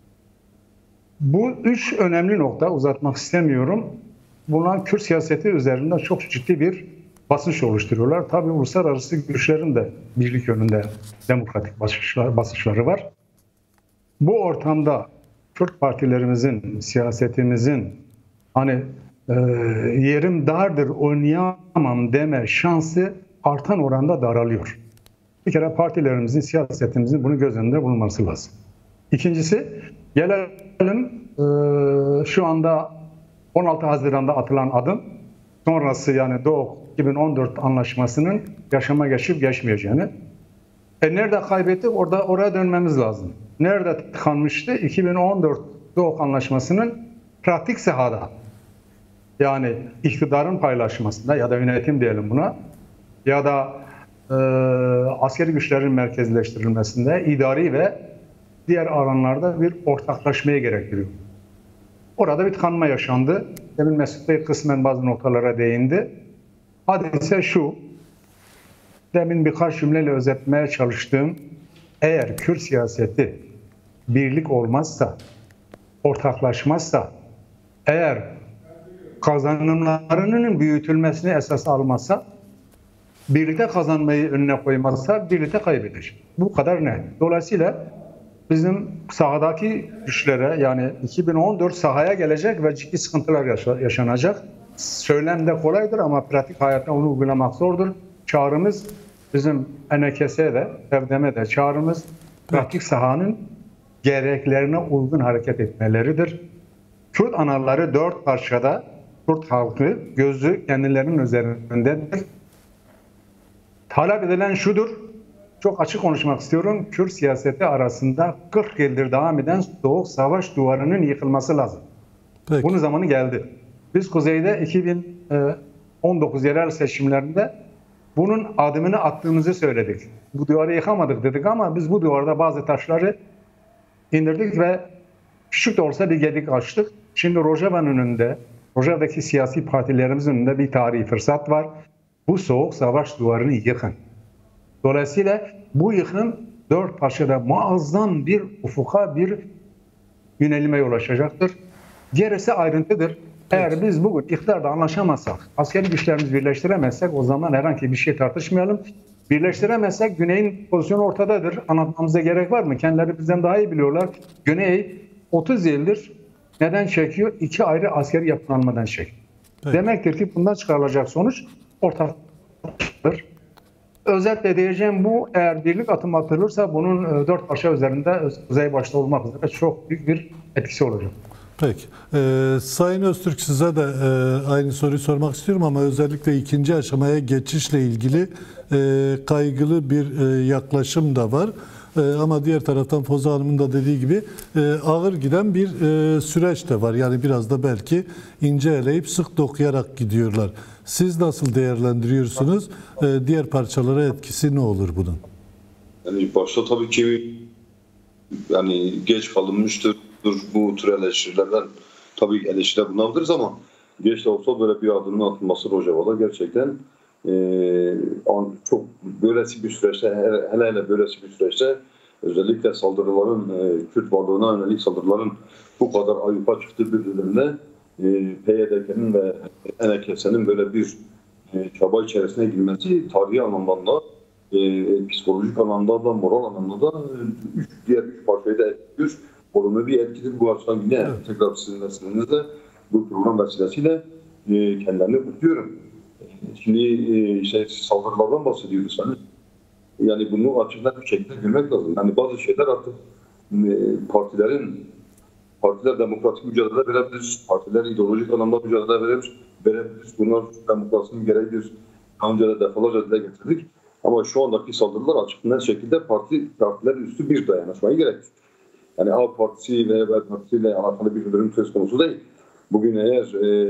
Bu üç önemli nokta, uzatmak istemiyorum. Bunlar Kürt siyaseti üzerinde çok ciddi bir basınç oluşturuyorlar. Tabii uluslararası güçlerin de birlik yönünde demokratik basınçları var. Bu ortamda Kürt partilerimizin, siyasetimizin hani yerim dardır, oynayamam deme şansı artan oranda daralıyor. Bir kere partilerimizin, siyasetimizin bunu göz önünde bulunması lazım. İkincisi, gelelim şu anda 16 Haziran'da atılan adım, sonrası yani Doğu 2014 anlaşmasının yaşama geçip geçmeyeceğini. Nerede kaybettik? Oraya dönmemiz lazım. Nerede tıkanmıştı? 2014 Doğu anlaşmasının pratik sahada, yani iktidarın paylaşmasında ya da yönetim diyelim buna, ya da askeri güçlerin merkezleştirilmesinde, idari ve diğer alanlarda bir ortaklaşmaya gerektiriyor. Orada bir tıkanma yaşandı. Demin Mesut Bey kısmen bazı noktalara değindi. Hadise şu, demin birkaç cümleyle özetmeye çalıştığım, eğer Kürt siyaseti birlik olmazsa, ortaklaşmazsa, eğer kazanımlarının büyütülmesini esas almazsa, birlikte kazanmayı önüne koymazsa birlikte kaybedecek. Bu kadar net. Dolayısıyla bizim sahadaki güçlere, yani 2014 sahaya gelecek ve ciddi sıkıntılar yaşanacak. Söylemde kolaydır ama pratik hayatta onu uygulamak zordur. Çağrımız bizim NKS'ye de, TEVDEM'e de çağrımız pratik sahanın gereklerine uygun hareket etmeleridir. Kürt anaları 4 parçada, Kürt halkı gözü kendilerinin üzerindedir. Talep edilen şudur, çok açık konuşmak istiyorum. Kürt siyaseti arasında 40 yıldır devam eden soğuk savaş duvarının yıkılması lazım. Peki. Bunun zamanı geldi. Biz Kuzey'de 2019 yerel seçimlerinde bunun adımını attığımızı söyledik. Bu duvarı yıkamadık dedik ama biz bu duvarda bazı taşları indirdik ve küçük de olsa bir gedik açtık. Şimdi Rojava'nın önünde, Rojava'daki siyasi partilerimizin önünde bir tarihi fırsat var. Bu soğuk savaş duvarını yıkın. Dolayısıyla bu yıkım 4 parçada muazzam bir ufuka, bir yönelime yol açacaktır. Gerisi ayrıntıdır. Eğer biz bugün iktidarda anlaşamazsak, askeri güçlerimizi birleştiremezsek o zaman herhangi bir şey tartışmayalım. Birleştiremezsek Güney'in pozisyonu ortadadır. Anlatmamıza gerek var mı? Kendileri bizden daha iyi biliyorlar. Güney 30 yıldır neden çekiyor? 2 ayrı askeri yapılanmadan çekiyor. Demektir ki bundan çıkarılacak sonuç ortaktır. Özetle diyeceğim bu, eğer birlik atım atılırsa bunun 4 parça üzerinde Kuzey başta olmak üzere çok büyük bir etkisi olacak. Peki. Sayın Öztürk, size de aynı soruyu sormak istiyorum ama özellikle ikinci aşamaya geçişle ilgili kaygılı bir yaklaşım da var. Ama diğer taraftan Foza Hanım'ın da dediği gibi ağır giden bir süreç de var. Yani biraz da belki ince eleyip sık dokuyarak gidiyorlar. Siz nasıl değerlendiriyorsunuz? Diğer parçalara etkisi ne olur bunun? Yani başta tabii ki yani geç kalınmıştır bu tür eleştirilerden, tabii eleştiriler bulunabiliriz ama geç de olsa böyle bir adımın atılması Rojava'da gerçekten çok böylesi bir süreçte, hele böylesi bir süreçte özellikle saldırıların, Kürt varlığına yönelik saldırıların bu kadar ayyuka çıktığı bir dönemde PYDK'nin ve NKS'nin böyle bir çaba içerisine girmesi tarihi anlamda da psikolojik anlamda da moral anlamda da diğer üç parçayı da etkiliyor. Olumlu bir etkidir. Bu açıdan yine tekrar sizin vesilenizle bu program vesilesiyle kendilerini kutluyorum. Şimdi saldırılardan bahsediyoruz. Yani bunu açıkçası bir şekilde görmek lazım. Yani bazı şeyler artık partiler demokratik mücadele verebilir, partiler ideolojik anlamda mücadele verebilir. Bunlar demokrasinin gereğidir. Daha önce de defalarca dile getirdik. Ama şu andaki saldırılar açık net şekilde partiler üstü bir dayanışmayı gerektirir. Yani A Partisi ve B Partisi ile alakalı bir durum söz konusu değil. Bugün eğer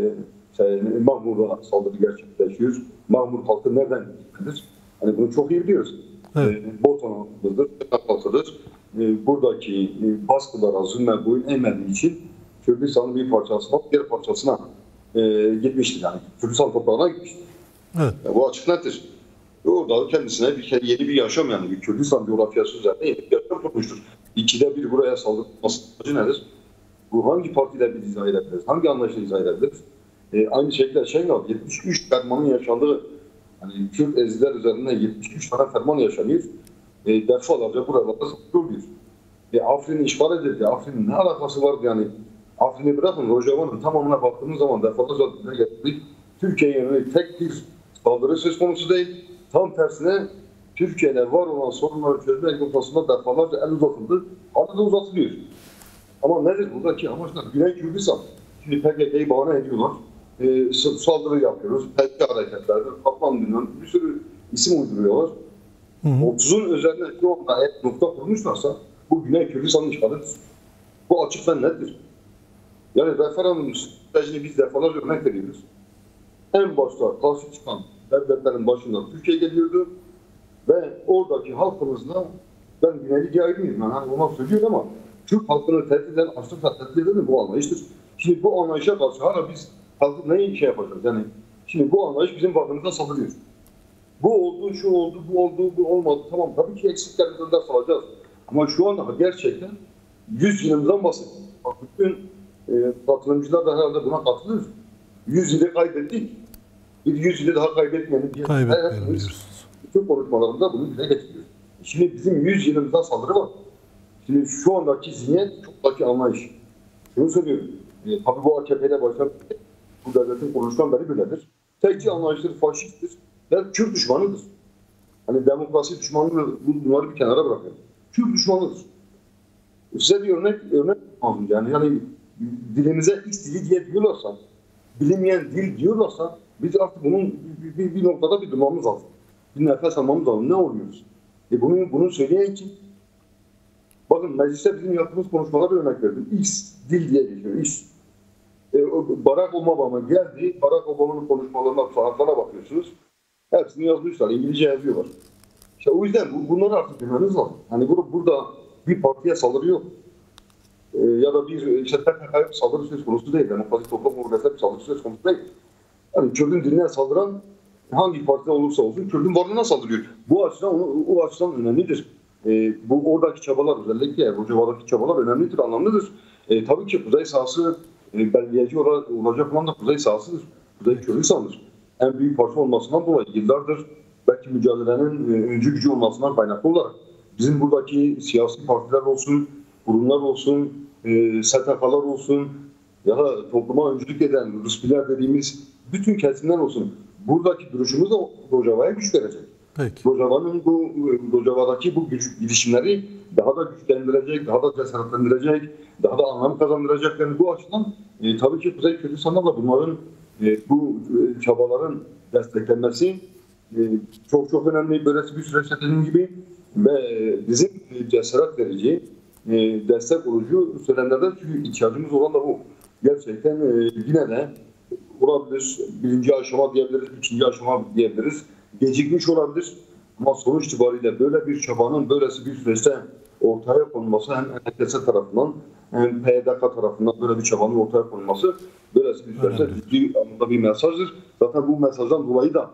Mahmur'a saldırı gerçekleşiyor, Mahmur halkı nereden gitmelidir? Hani bunu çok iyi biliyoruz. Evet. Botan halkıdır. Buradaki baskılara, zulme boyun eğmediği için Kürdistan'ın bir parçasına, diğer parçasına gitmiştir. Yani Kürdistan toprağına gitmiştir. Evet. Yani bu açık nettir. Orada kendisine bir kere yeni bir yaşam, yani bir Kürdistan coğrafyası üzerinde yeni bir yaşam kurmuştur. İkide bir buraya saldırması nedir? Bu hangi partiyle bir izah edebiliriz? Hangi anlayışla izah edebiliriz? Aynı şekilde Şengal 73 fermanın yaşandığı, yani Kürt eziler üzerinde 73 tane ferman yaşanıyor. Defalarca buralarda saldırılıyor. Afrin'i işgal edildi. Afrin'in ne alakası vardı yani? Afrin'i bırakın, Rojava'nın tamamına baktığımız zaman defalarca dile getirdik. Türkiye'ye yönelik tek bir saldırı söz konusu değil. Tam tersine Türkiye'de var olan sorunları çözmek noktasında defalarca el uzatıldı. Hala da uzatılıyor. Ama nedir buradaki amaçlar? Güney Kürdistan. Şimdi PKK'yı bahane ediyorlar. Saldırı yapıyoruz. PKK hareketlerdir. Kaplan bilmem bir sürü isim uyduruyorlar. 30'un üzerine şu anda nokta kurmuşlarsa bu Güney Kürdistan'ın işgalidir. Bu açık ve nettir. Yani referandum sürecini biz defalarca örnek veriyoruz. En başta karşı çıkan devletlerin başında Türkiye geliyordu ve oradaki halkımızla, ben Güneyli'ye ayrılmıyorum. Yani hani ona söylüyorum ama Türk halkını tehdit eden, açlıkla tehdit eden bu anlayıştır. Şimdi bu anlayışa karşı hala biz halkı neyi yapacağız? Yani şimdi bu anlayış bizim varlığımıza saldırıyor. Bu oldu, şu oldu, bu oldu, bu olmadı. Tamam, tabii ki eksiklerimizden ders alacağız. Ama şu anda gerçekten 100 yılımızdan bahsediyoruz. Bütün katılımcılar da herhalde buna katılır. 100 yılı kaybettik. Bir 100 yılı daha kaybetmeyelim diye. Kaybetmeyelim Hepimiz diyorsunuz. bütün konuşmalarında bunu dile getiriyoruz. Şimdi bizim 100 yılımızda saldırı var. Şimdi şu andaki zihniyet çoktaki anlayış. Şunu söylüyorum. Tabii bu AKP'de başlayan bu devletin kuruluştan beri böyledir. Tekçi anlayıştır, faşisttir ve Kürt düşmanıdır. Hani demokrasi düşmanlığı bunları bir kenara bırakın. Kürt düşmanıdır. Size bir örnek lazım yani dilimize X dili diye diyorlarsa, bilinmeyen dil diyorlarsa biz artık bunun bir noktada bir durmamız lazım. Bir nefes almamız lazım. Ne oluyoruz? Bunu söyleyen kim? Bakın mecliste bizim yaptığımız konuşmalara örnek verdim. X dil diye geçiyor. X. Barack Obama geldi. Barack Obama'nın konuşmalarına, sanatlara bakıyorsunuz. Hepsini yazmışlar. İngilizce yazıyorlar. İşte o yüzden bunları artık bilmeniz lazım. Hani burada bir partiye saldırı yok. Ya da bir PKK'ya bir saldırı söz konusu değil. Demokratik toplum kuruluşuna bir saldırı söz konusu değil. Yani Kürt'ün diline saldıran hangi partide olursa olsun Kürt'ün varlığına saldırıyor. Bu açıdan önemlidir. Oradaki çabalar özellikle Rojava'daki çabalar önemlidir, anlamlıdır. Tabii ki kuzey sahası belirleyici olacak olan da kuzey sahasıdır. Kuzey Kürdistan'dır. En büyük parti olmasından dolayı yıllardır belki mücadelenin öncü gücü olmasından kaynaklı olarak bizim buradaki siyasi partiler olsun, kurumlar olsun, STK'lar olsun ya da topluma öncülük eden Rüspiler dediğimiz bütün kesimler olsun. Buradaki duruşumuz da Rojava'ya güç verecek. Rojava'daki bu girişimleri daha da güçlendirecek, daha da cesaretlendirecek, daha da anlam kazandıracak. Yani bu açıdan tabii ki Kuzey Kürdistan'da da bunların bu çabaların desteklenmesi çok önemli. Böylesi bir süreçte dediğim gibi ve bizim cesaret verici, destek olucu söylemlerden çünkü ihtiyacımız olan da bu. Gerçekten yine de olabilir, birinci aşama diyebiliriz, ikinci aşama diyebiliriz. Gecikmiş olabilir ama sonuç itibariyle böyle bir çabanın böylesi bir süreçte ortaya konulması hem HDP tarafından hem PDK tarafından böyle bir çabanın ortaya konulması böylesi bir süreçte ciddi anlamda bir mesajdır. Zaten bu mesajdan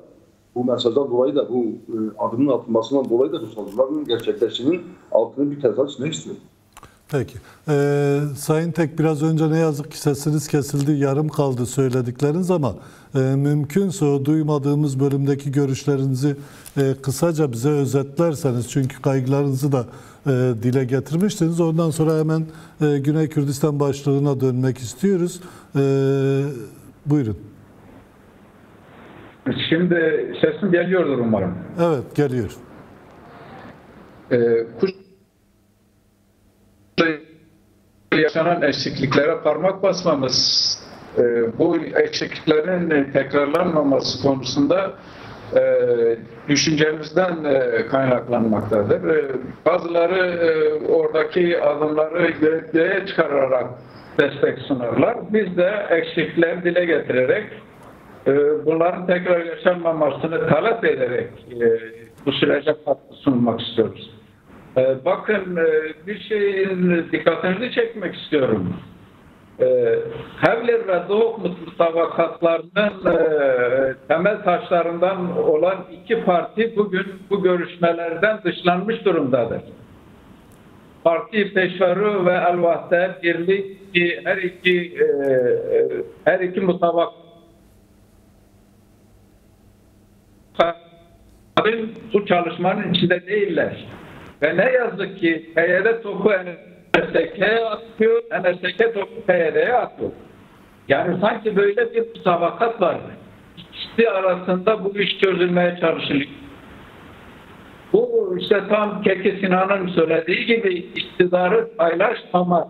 dolayı da bu adımın atılmasından dolayı da bu saldırıların gerçekleştiğinin altını bir kez daha çizmek istiyorum. Peki. Sayın Tek biraz önce ne yazık ki sesiniz kesildi, yarım kaldı söyledikleriniz ama mümkünse o duymadığımız bölümdeki görüşlerinizi kısaca bize özetlerseniz çünkü kaygılarınızı da dile getirmiştiniz. Ondan sonra hemen Güney Kürdistan başlığına dönmek istiyoruz. Buyurun. Şimdi sesim geliyordur umarım. Evet, geliyor. Yaşanan eksikliklere parmak basmamız, bu eksikliklerin tekrarlanmaması konusunda düşüncemizden kaynaklanmaktadır. Bazıları oradaki adımları göğe çıkararak destek sunarlar. Biz de eksiklikleri dile getirerek bunların tekrar yaşanmamasını talep ederek bu sürece katkı sunmak istiyoruz. Bakın bir şeyin dikkatinizi çekmek istiyorum. Hevler ve Doğuk mutabakatlarının temel taşlarından olan iki parti bugün bu görüşmelerden dışlanmış durumdadır. Parti Peşveru ve El-Vahde Birlik ki her iki mutabakatın bu çalışmanın içinde değiller. Ve ne yazık ki PYD topu NSK'ye atıyor, NSK topu PYD'ye atıyor. Yani sanki böyle bir mutabakat var. İkisi arasında bu iş çözülmeye çalışılıyor. Bu işte tam Keki Sinan'ın söylediği gibi iktidarı paylaşmama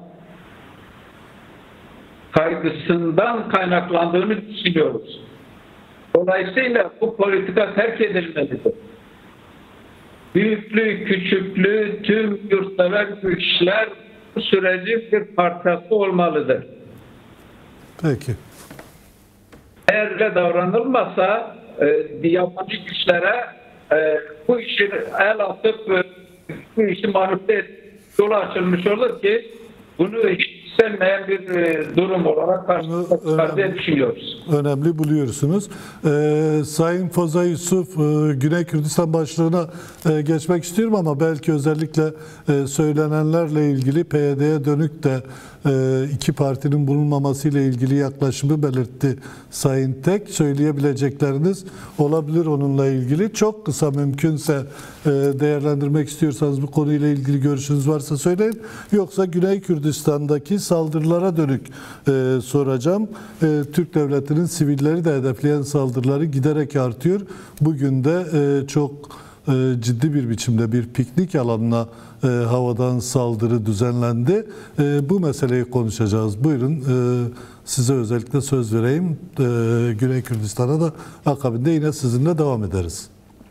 kaygısından kaynaklandığını düşünüyoruz. Dolayısıyla bu politika terk edilmelidir. Büyüklü, küçüklü, tüm yurtsever güçler bu sürecin bir parçası olmalıdır. Peki. Eğer öyle davranılmasa yabancı güçlere bu işi el atıp bu işi manipüle et, yolu açılmış olur ki bunu hiç istenmeyen bir durum olarak karşımıza çıkar diye düşünüyoruz. Önemli buluyorsunuz. Sayın Foza Yusuf, Güney Kürdistan başlığına geçmek istiyorum ama belki özellikle söylenenlerle ilgili PYD'ye dönük de iki partinin bulunmaması ile ilgili yaklaşımı belirtti Sayın Tek. Söyleyebilecekleriniz olabilir onunla ilgili. Çok kısa mümkünse değerlendirmek istiyorsanız bu konuyla ilgili görüşünüz varsa söyleyin. Yoksa Güney Kürdistan'daki saldırılara dönük soracağım. Türk devletinin sivilleri de hedefleyen saldırıları giderek artıyor. Bugün de çok ciddi bir biçimde bir piknik alanına havadan saldırı düzenlendi. Bu meseleyi konuşacağız. Buyurun, size özellikle söz vereyim. Güney Kürdistan'a da akabinde yine sizinle devam ederiz.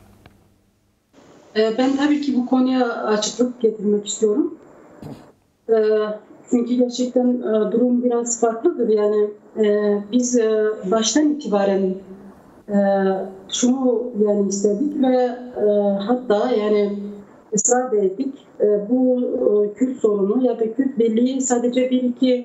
Ben tabii ki bu konuya açıklık getirmek istiyorum. Çünkü gerçekten durum biraz farklıdır. Yani biz baştan itibaren şunu yani istedik ve hatta yani ısrar ettik. Bu Kürt sorunu ya da Kürt birliği sadece bir iki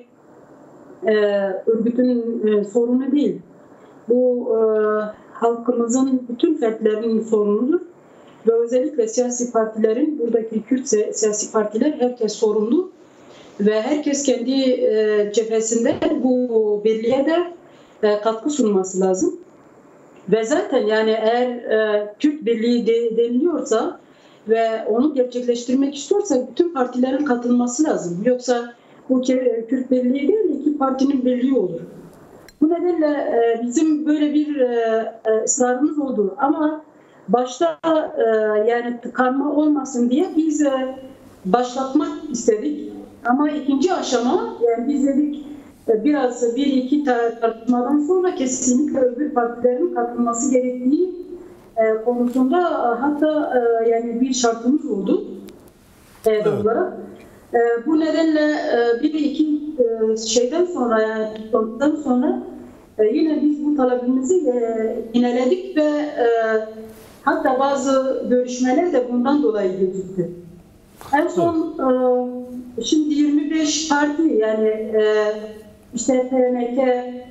örgütün sorunu değil. Bu halkımızın bütün fertlerinin sorunudur. Ve özellikle siyasi partilerin, buradaki Kürt siyasi partiler herkes sorumlu. Ve herkes kendi cephesinde bu birliğe de katkı sunması lazım. Ve zaten yani eğer Kürt birliği deniliyorsa ve onu gerçekleştirmek istiyorsa bütün partilerin katılması lazım. Yoksa bu Kürt birliği değil, iki partinin birliği olur. Bu nedenle bizim böyle bir ısrarımız oldu. Ama başta yani tıkanma olmasın diye biz başlatmak istedik. Ama ikinci aşama yani biz dedik biraz bir iki tartışmadan sonra kesinlikle öbür partilerin katılması gerektiği konusunda hatta yani bir şartımız oldu olarak. Bu nedenle bir iki şeyden sonra yani ondan sonra yine biz bu talebimizi yineledik ve hatta bazı görüşmeler de bundan dolayı gecikti. En son şimdi 25 parti yani işte TNK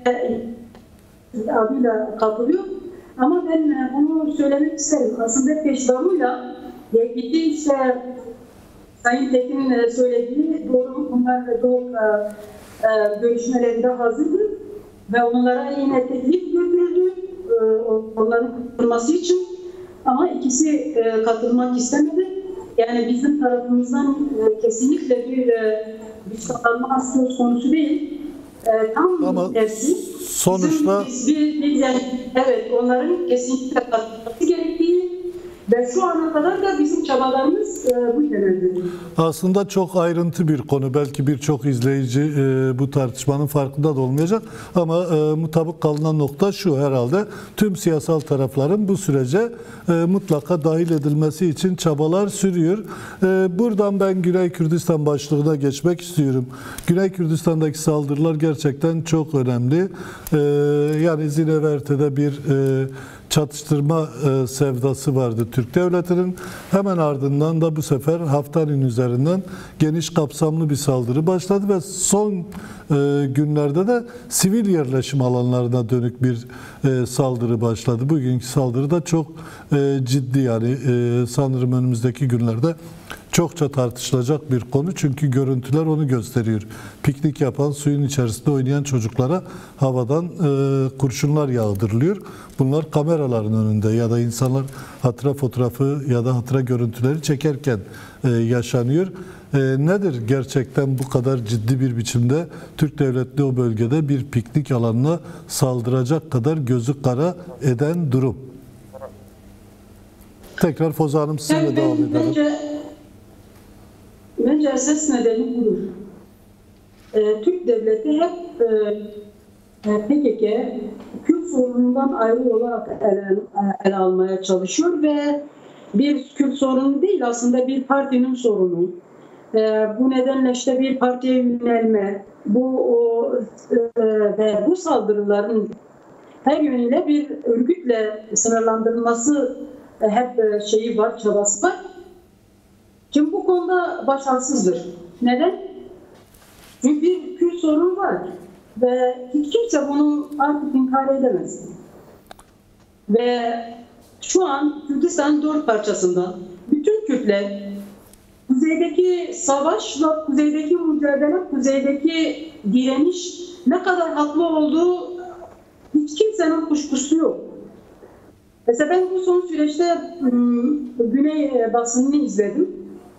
adıyla katılıyor. Ama ben bunu söylemek isterim. Aslında peşvarıyla gitti işte Sayın Tekin'in söylediği doğru, bunlar görüşmelerinde hazırdı ve onlara yine teklif götürüldü onların katılması için. Ama ikisi katılmak istemedi. Yani bizim tarafımızdan kesinlikle bir katılma söz konusu değil. Tam tersi. Sonuçta evet, onların kesinlikle katılması gerektiği ve şu ana kadar da bizim çabalarımız bu yönde. Aslında çok ayrıntı bir konu. Belki birçok izleyici bu tartışmanın farkında da olmayacak. Ama mutabık kalınan nokta şu herhalde. Tüm siyasal tarafların bu sürece mutlaka dahil edilmesi için çabalar sürüyor. Buradan ben Güney Kürdistan başlığına geçmek istiyorum. Güney Kürdistan'daki saldırılar gerçekten çok önemli. Yani Zineverte'de bir çatıştırma sevdası vardı Türk devletinin. Hemen ardından da bu sefer Haftar'ın üzerinden geniş kapsamlı bir saldırı başladı ve son günlerde de sivil yerleşim alanlarına dönük bir saldırı başladı. Bugünkü saldırı da çok ciddi yani sanırım önümüzdeki günlerde çokça tartışılacak bir konu çünkü görüntüler onu gösteriyor. Piknik yapan, suyun içerisinde oynayan çocuklara havadan kurşunlar yağdırılıyor. Bunlar kameraların önünde ya da insanlar hatıra fotoğrafı ya da hatıra görüntüleri çekerken yaşanıyor. Nedir gerçekten bu kadar ciddi bir biçimde Türk devletli o bölgede bir piknik alanına saldıracak kadar gözü kara eden durum? Tekrar Foza Hanım sizinle devam edelim. Bence esas nedeni budur. Türk devleti hep PKK, Kürt sorunundan ayrı olarak ele almaya çalışıyor ve bir Kürt sorunu değil aslında bir partinin sorunu. Bu nedenle işte bir partiye yönelme, ve bu saldırıların her yönüyle bir örgütle sınırlandırılması hep şeyi var, çabası var. Şimdi bu konuda başarısızdır. Neden? Çünkü bir Kürt sorunu var ve hiç kimse bunu artık inkar edemez. Ve şu an Kürdistan'ın 4 parçasında bütün Kürtler kuzeydeki savaş ve kuzeydeki mücadele, kuzeydeki direniş ne kadar haklı olduğu hiç kimsenin kuşkusu yok. Mesela ben bu son süreçte Güney basınını izledim.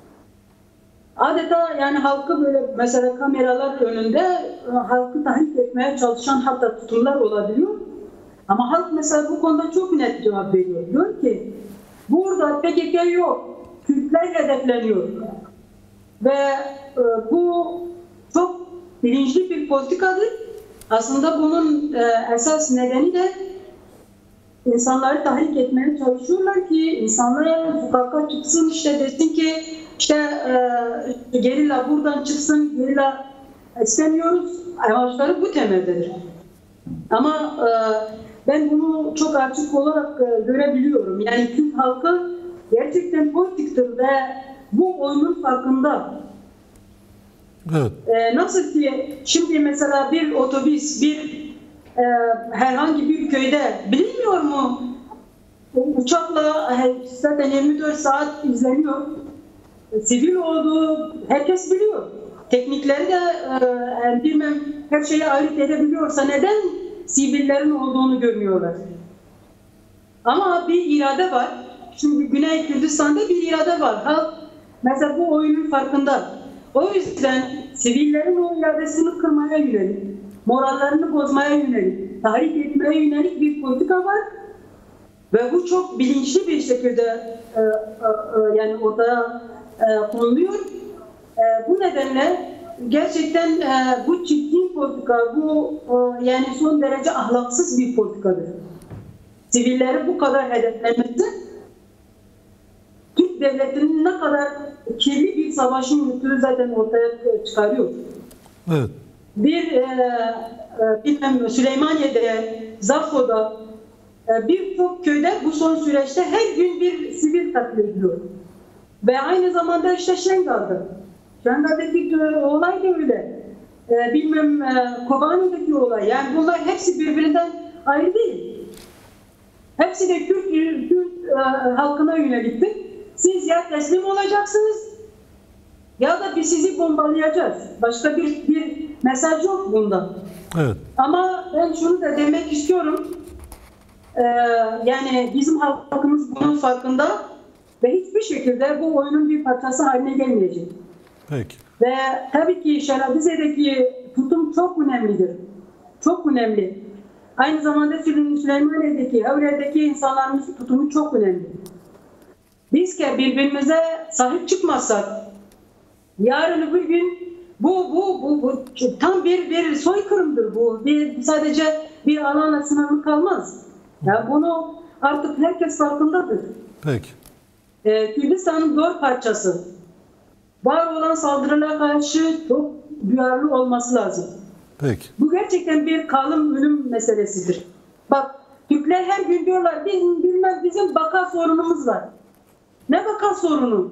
Adeta yani halkı böyle mesela kameralar önünde halkı tahrik etmeye çalışan hatta tutumlar olabiliyor. Ama halk mesela bu konuda çok net cevap veriyor. Diyor ki burada PKK yok, Kürtler hedefleniyor. Ve bu çok bilinçli bir politikadır. Aslında bunun esas nedeni de insanları tahrik etmeye çalışıyorlar ki insanlar sokağa çıksın, işte desin ki işte gerilla buradan çıksın, gerilla istemiyoruz. Amaçları bu temeldedir. Ama ben bunu çok açık olarak görebiliyorum. Yani Kürt halkı gerçekten politiktir ve bu oyunun farkında. Evet. Nasıl ki şimdi mesela bir otobüs, herhangi bir köyde bilinmiyor mu? Uçakla zaten 24 saat izleniyor. Sivil olduğu herkes biliyor. Teknikleri de bilmem her şeyi ayırt edebiliyorsa neden sivillerin olduğunu görmüyorlar? Ama bir irade var. Şimdi Güney Kürdistan'da bir irade var. Halk mesela bu oyunun farkında. O yüzden sivillerin o iradesini kırmaya yönelik, morallerini bozmaya yönelik, tahrik etmeye yönelik bir politika var. Ve bu çok bilinçli bir şekilde yani ortaya konuluyor. Bu nedenle gerçekten bu çirkin politika, bu yani son derece ahlaksız bir politikadır. Sivilleri bu kadar hedeflenmesi, Türk devletinin ne kadar kirli bir savaşın yürüttüğü zaten ortaya çıkarıyor. Evet. Bilmem Süleymaniye'de, Zafo'da birçok köyde bu son süreçte her gün bir sivil katlediliyor. Ve aynı zamanda işte Şengal'daki olay da öyle. Bilmem Kobani'deki olay. Yani bunlar hepsi birbirinden ayrı değil. Hepsi de Kürt halkına yöneliktir. Siz ya teslim olacaksınız ya da biz sizi bombalayacağız. Başka bir mesaj yok bundan. Evet. Ama ben şunu da demek istiyorum. Yani bizim halkımız bunun farkında ve hiçbir şekilde bu oyunun bir parçası haline gelmeyecek. Peki. Ve tabii ki Şarabize'deki tutum çok önemlidir. Çok önemli. Aynı zamanda Süleymaniye'deki, Havre'deki insanlarımızın tutumu çok önemli. Biz ki birbirimize sahip çıkmazsak, yarın öbür gün bu tam bir soykırımdır bu. Sadece bir alanla sınırlı kalmaz. Ya bunu artık herkes farkındadır. Peki. Kürdistan'ın 4 parçası. Var olan saldırılara karşı çok duyarlı olması lazım. Peki. Bu gerçekten bir kalım ölüm meselesidir. Bak Türkler her gün diyorlar bizim baka sorunumuz var. Ne baka sorunu?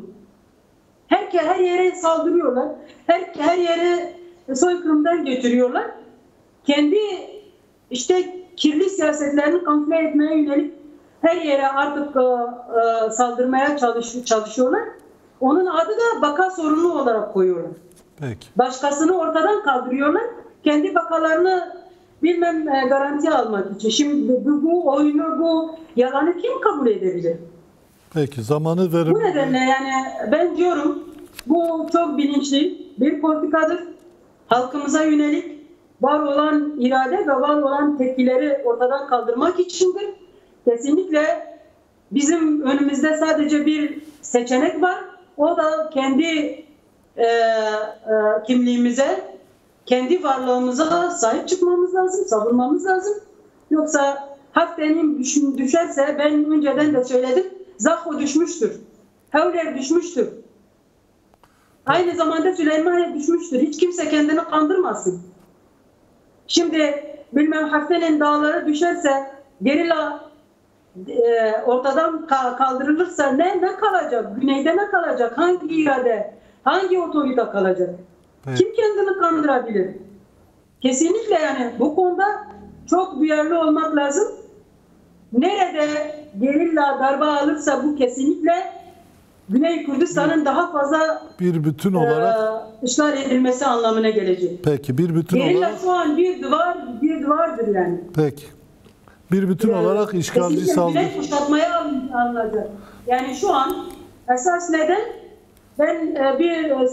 Her yere saldırıyorlar. Her yere soykırımdan götürüyorlar. Kendi işte kirli siyasetlerini kamufle etmeye yönelik her yere artık saldırmaya çalışıyorlar. Onun adı da baka sorunu olarak koyuyorlar. Peki. Başkasını ortadan kaldırıyorlar. Kendi bakalarını garanti almak için. Şimdi bu oyunu, bu yalanı kim kabul edebilir? Peki. Zamanı verin. Bu nedenle yani ben diyorum bu çok bilinçli bir politikadır. Halkımıza yönelik var olan irade ve var olan tepkileri ortadan kaldırmak içindir. Kesinlikle bizim önümüzde sadece bir seçenek var. O da kendi kimliğimize, kendi varlığımıza sahip çıkmamız lazım, savunmamız lazım. Yoksa Hafter'in düşerse ben önceden de söyledim, Zafo düşmüştür, Hevler düşmüştür. Aynı zamanda Süleymaniye düşmüştür. Hiç kimse kendini kandırmasın. Şimdi bilmem Hafter'in dağları düşerse, gerilla ortadan kaldırılırsa ne kalacak? Güneyde ne kalacak? Hangi irade, hangi otorite kalacak? Evet. Kim kendini kandırabilir? Kesinlikle yani bu konuda çok duyarlı olmak lazım. Nerede gerilla darbe alırsa bu kesinlikle Güney Kürdistan'ın daha fazla Bir bütün olarak ışgal edilmesi anlamına gelecek. peki bir bütün Gerilla olarak şu an bir duvardır yani. peki bir bütün olarak işgalci Kesinlikle saldırı Güney kuşatmaya alınacak. Yani şu an esas neden? Ben bir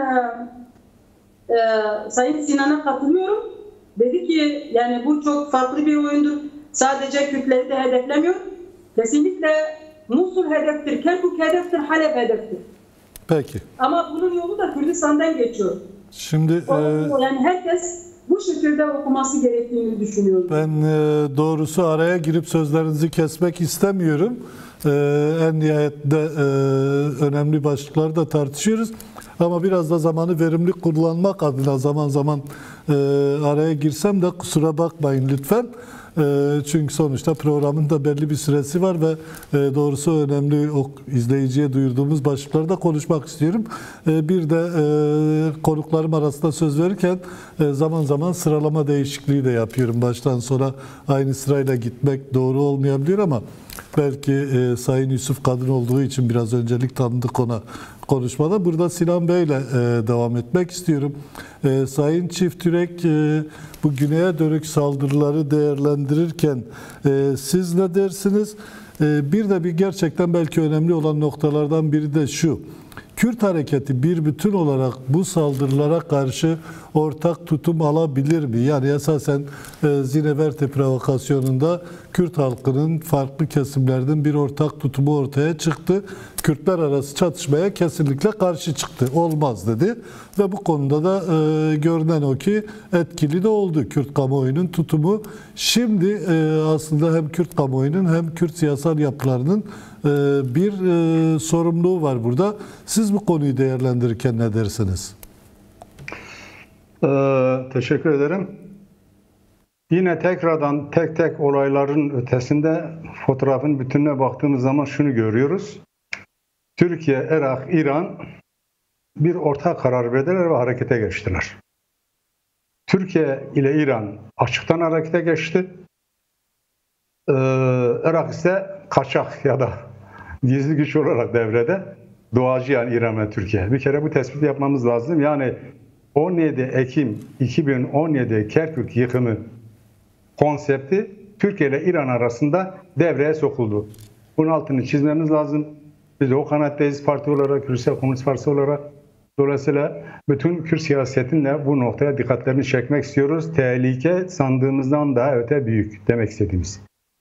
Sayın Sinan'a katılıyorum. Dedi ki yani bu çok farklı bir oyundur. Sadece Kürtleri de hedeflemiyor. Kesinlikle Musul hedeftir, Kerkük hedeftir, Halep hedeftir. peki. Ama bunun yolu da Kürdistan'dan geçiyor. Şimdi Yani herkes bu şekilde okuması gerektiğini düşünüyorum. ben doğrusu araya girip sözlerinizi kesmek istemiyorum. En nihayetinde önemli başlıkları da tartışıyoruz. Ama biraz da zamanı verimli kullanmak adına zaman zaman araya girsem de kusura bakmayın lütfen. Çünkü sonuçta programın da belli bir süresi var ve doğrusu önemli izleyiciye duyurduğumuz başlıklarda konuşmak istiyorum. Bir de konuklarım arasında söz verirken zaman zaman sıralama değişikliği de yapıyorum. Baştan sona aynı sırayla gitmek doğru olmayabilir ama belki Sayın Yusuf kadın olduğu için biraz öncelik tanıdık ona konuşmada. Burada Sinan Bey'le devam etmek istiyorum. Sayın Çiftürek bu güneye dönük saldırıları değerlendirirken siz ne dersiniz? Bir de bir gerçekten belki önemli olan noktalardan biri de şu. Kürt hareketi bir bütün olarak bu saldırılara karşı ortak tutum alabilir mi? Yani esasen Zineverte provokasyonunda Kürt halkının farklı kesimlerden bir ortak tutumu ortaya çıktı. Kürtler arası çatışmaya kesinlikle karşı çıktı. Olmaz dedi. Ve bu konuda da görünen o ki etkili de oldu Kürt kamuoyunun tutumu. Şimdi aslında hem Kürt kamuoyunun hem Kürt siyasal yapılarının bir sorumluluğu var burada. Siz bu konuyu değerlendirirken ne dersiniz? Teşekkür ederim. Yine tekrardan tek tek olayların ötesinde fotoğrafın bütününe baktığımız zaman şunu görüyoruz. Türkiye, Irak, İran bir ortak karar verdiler ve harekete geçtiler. Türkiye ile İran açıktan harekete geçti. Irak ise kaçak ya da gizli güç olarak devrede. Doğacı yani İran ve Türkiye. Bir kere bu tespiti yapmamız lazım. Yani 17 Ekim 2017 Kerkük yıkımı konsepti Türkiye ile İran arasında devreye sokuldu. Bunun altını çizmemiz lazım. Biz de o kanattayız parti olarak, Kürt Komünist Partisi olarak. Dolayısıyla bütün Kürt siyasetinle bu noktaya dikkatlerini çekmek istiyoruz. Tehlike sandığımızdan daha öte büyük demek istediğimiz.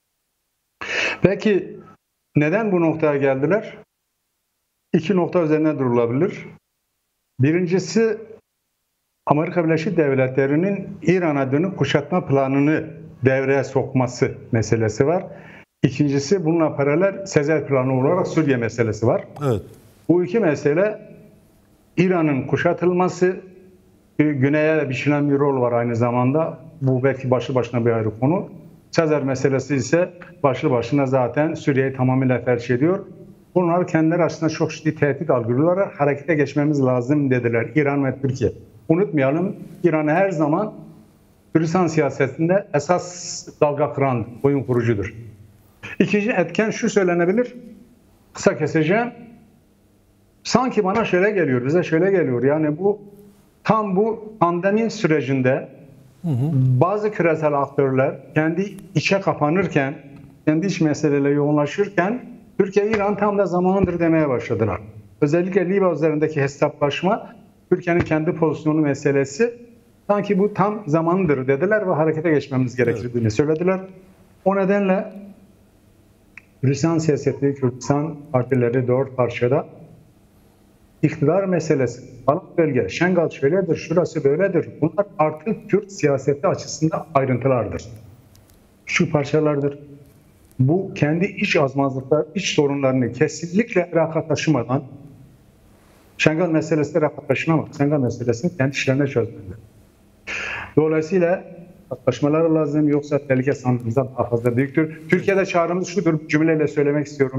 Peki neden bu noktaya geldiler? İki nokta üzerine durulabilir. Birincisi Amerika Birleşik Devletleri'nin İran'a dönük kuşatma planını devreye sokması meselesi var. İkincisi bununla paralel Sezer planı olarak Suriye meselesi var. Evet. Bu iki mesele İran'ın kuşatılması, güneye biçilen bir rol var aynı zamanda. Bu belki başlı başına bir ayrı konu. Sezer meselesi ise başlı başına zaten Suriye'yi tamamıyla felç ediyor. Bunlar kendileri aslında çok ciddi tehdit algılıyorlar. Harekete geçmemiz lazım dediler İran ve Türkiye. Unutmayalım, İran her zaman Kürdistan siyasetinde esas dalga kıran oyun kurucudur. İkinci etken şu söylenebilir. Kısa keseceğim. Sanki bana şöyle geliyor, bize şöyle geliyor. Yani tam bu pandemi sürecinde bazı küresel aktörler kendi içe kapanırken, kendi iç meseleyle yoğunlaşırken Türkiye-İran tam da zamanıdır demeye başladılar. Özellikle Libya üzerindeki hesaplaşma, Türkiye'nin kendi pozisyonu meselesi sanki bu tam zamanıdır dediler ve harekete geçmemiz gerektiğini söylediler. O nedenle Kürdistan siyaseti, Kürdistan partileri dört parçada iktidar meselesi, falan bölge, Şengal şöyledir, şurası böyledir. Bunlar artık Kürt siyaseti açısından ayrıntılardır. Şu parçalardır. Bu kendi iç azmazlıklar, iç sorunlarını kesinlikle Irak'a taşımadan, Şengal meselesi Irak'a taşınamaz. Şengal meselesini kendi işlerine çözmelidir. Dolayısıyla yaklaşmaları lazım, yoksa tehlike sandığımızdan daha fazla büyüktür. Türkiye'de çağrımız şudur, cümleyle söylemek istiyorum.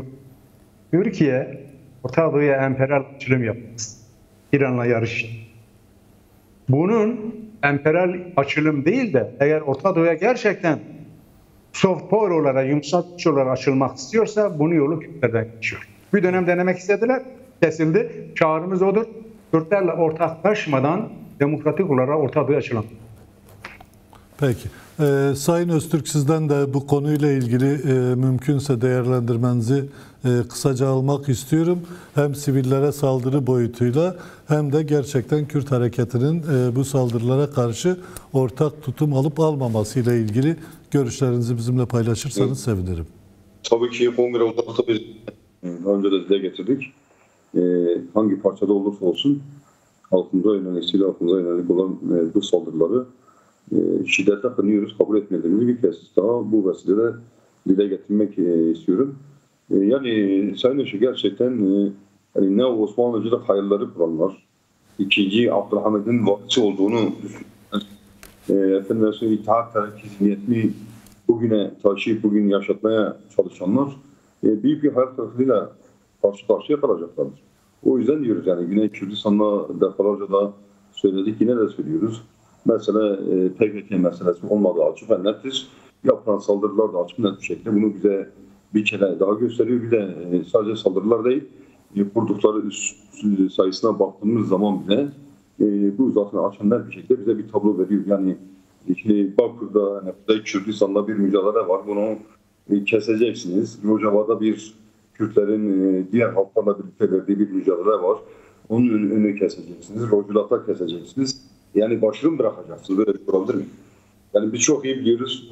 Türkiye, Orta Doğu'ya emperyal açılım yapmaz. İran'la yarış. bunun emperyal açılım değil de eğer Orta Doğu'ya gerçekten soft power olarak, yumuşak güç olarak açılmak istiyorsa bunun yolu Kürtlerden geçiyor. Bir dönem denemek istediler, kesildi. Çağrımız odur. Kürtlerle ortaklaşmadan demokratik olarak Orta Doğu'ya açılalım. Peki. Sayın Öztürk, sizden de bu konuyla ilgili mümkünse değerlendirmenizi kısaca almak istiyorum. Hem sivillere saldırı boyutuyla hem de gerçekten Kürt hareketinin bu saldırılara karşı ortak tutum alıp almaması ile ilgili görüşlerinizi bizimle paylaşırsanız sevinirim. Tabii ki kongre olarak biz daha önce de dile getirdik. Hangi parçada olursa olsun halkımıza yönelik, silah halkımıza yönelik olan bu saldırıları şiddetle kınıyoruz, kabul etmediğimizi bir kez daha bu vesileyle dile getirmek istiyorum. Yani Sayın Işık gerçekten yani ne Osmanlıcı'da hayırları kuranlar, ikinci Abdülhamid'in vakti olduğunu efendim İttihat Terakki zihniyetini bugüne taşıyıp bugün yaşatmaya çalışanlar büyük bir hayal kırıklığıyla karşı karşıya kalacaklardır. O yüzden diyoruz yani Güney Kürdistan'la defalarca da söyledik, yine de söylüyoruz. Mesela PKK meselesi olmadığı açık ve nettir. Yapılan saldırılar da açık net bir şekilde bunu bize bir kere daha gösteriyor. Bir de sadece saldırılar değil, kurdukları üs sayısına baktığımız zaman bile bu zaten açık net bir şekilde bize bir tablo veriyor. Yani şimdi Bakır'da, yani Kuzey Kürdistan'da bir mücadele var. Bunu keseceksiniz. Rojava'da bir Kürtlerin diğer halklarla birlikte verdiği bir mücadele var. Onun önünü keseceksiniz. Rojulat'a keseceksiniz. Yani başını bırakacaksınız. Böyle bir şey olabilir mi? Yani biz çok iyi biliyoruz.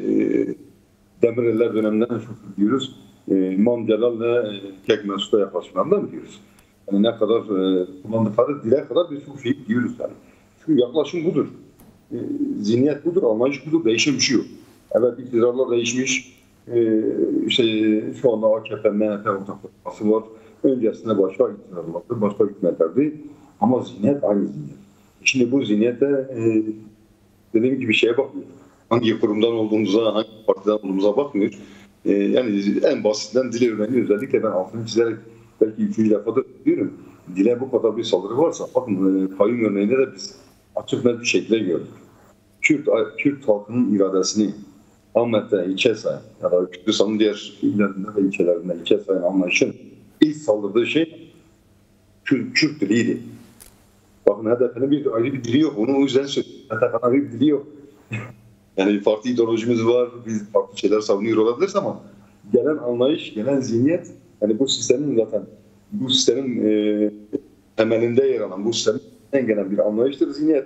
Demirel'ler döneminden çok iyi biliyoruz. İmam Celal ve Kek Mesut'a yaklaşımlarından biliyoruz. Yani ne kadar kullandıkları dile kadar biz çok şey biliyoruz yani. Çünkü yaklaşım budur. Zihniyet budur, anlayış budur. Değişen bir şey yok. Evet, iktidarlar değişmiş. İşte şu anda AKP, MHP ortaklaşması var. Öncesinde başka iktidarlardı, başka hükümetlerdi. Ama zihniyet aynı zihniyet. Şimdi bu zihniyete dediğim gibi şeye bakmıyor. Hangi kurumdan olduğumuza, hangi partiden olduğumuza bakmıyor. Yani en basitinden dile örneğini özellikle ben altını çizerek belki 3. defadır diyorum. Dile bu kadar bir saldırı varsa bakın kayyum örneğinde de biz açık net bir şekilde gördük. Kürt halkının iradesini Ahmet'te içe sayan ya da Kürdistan'ın diğer illerinde ve ilçelerinde içe sayan anlayışın ilk saldırdığı şey Kürt diliydi. Bakın HDP'nin bir ayrı bir dili yok. Onu o yüzden söylüyorum. HDP'nin ayrı bir dili yok. Yani farklı ideolojimiz var. Biz farklı şeyler savunuyor olabiliriz ama gelen anlayış, gelen zihniyet yani bu sistemin zaten bu sistemin temelinde yer alan bu sistemin en gelen bir anlayıştır zihniyet.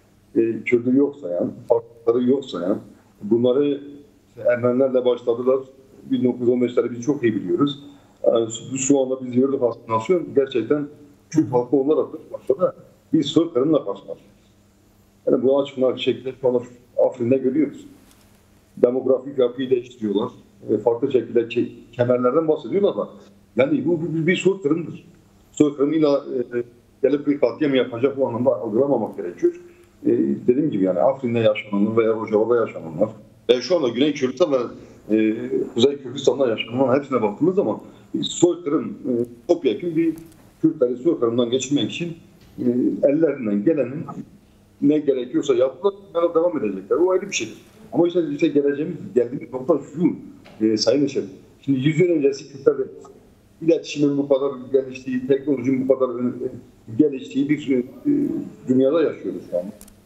Kürt'ü yok sayan, farkları yok sayan bunları Ermenilerle başladılar. 1915'leri biz çok iyi biliyoruz. Yani şu anda biz yörük asimilasyon gerçekten Kürt halkı olarak başladı. Bir soykırımla karşılaşıyoruz. Yani bu açıklar şekilde şu anda Afrin'de görüyoruz. Demografik yapıyı değiştiriyorlar. Farklı şekilde kemerlerden bahsediyorlar da. Yani bu bir soykırımdır. Soykırımıyla gelip bir katliam yapacak bu anlamda algılamamak gerekiyor. Dediğim gibi yani Afrin'de yaşananlar veya Rojava'da yaşananlar şu anda Güney Kürdistan ve Kuzey Kürdistan'da yaşanan hepsine baktığımız zaman soykırım topyekun bir Kürtleri soykırımdan geçirmek için ellerinden gelenin ne gerekiyorsa yaptılar, devam edecekler. O ayrı bir şeydir. Ama işte geldiğimiz nokta şu Sayın Eşer. Şimdi 100 yıl öncesi Kürtler'de iletişimin bu kadar geliştiği, teknolojinin bu kadar geliştiği bir dünyada yaşıyoruz şu an.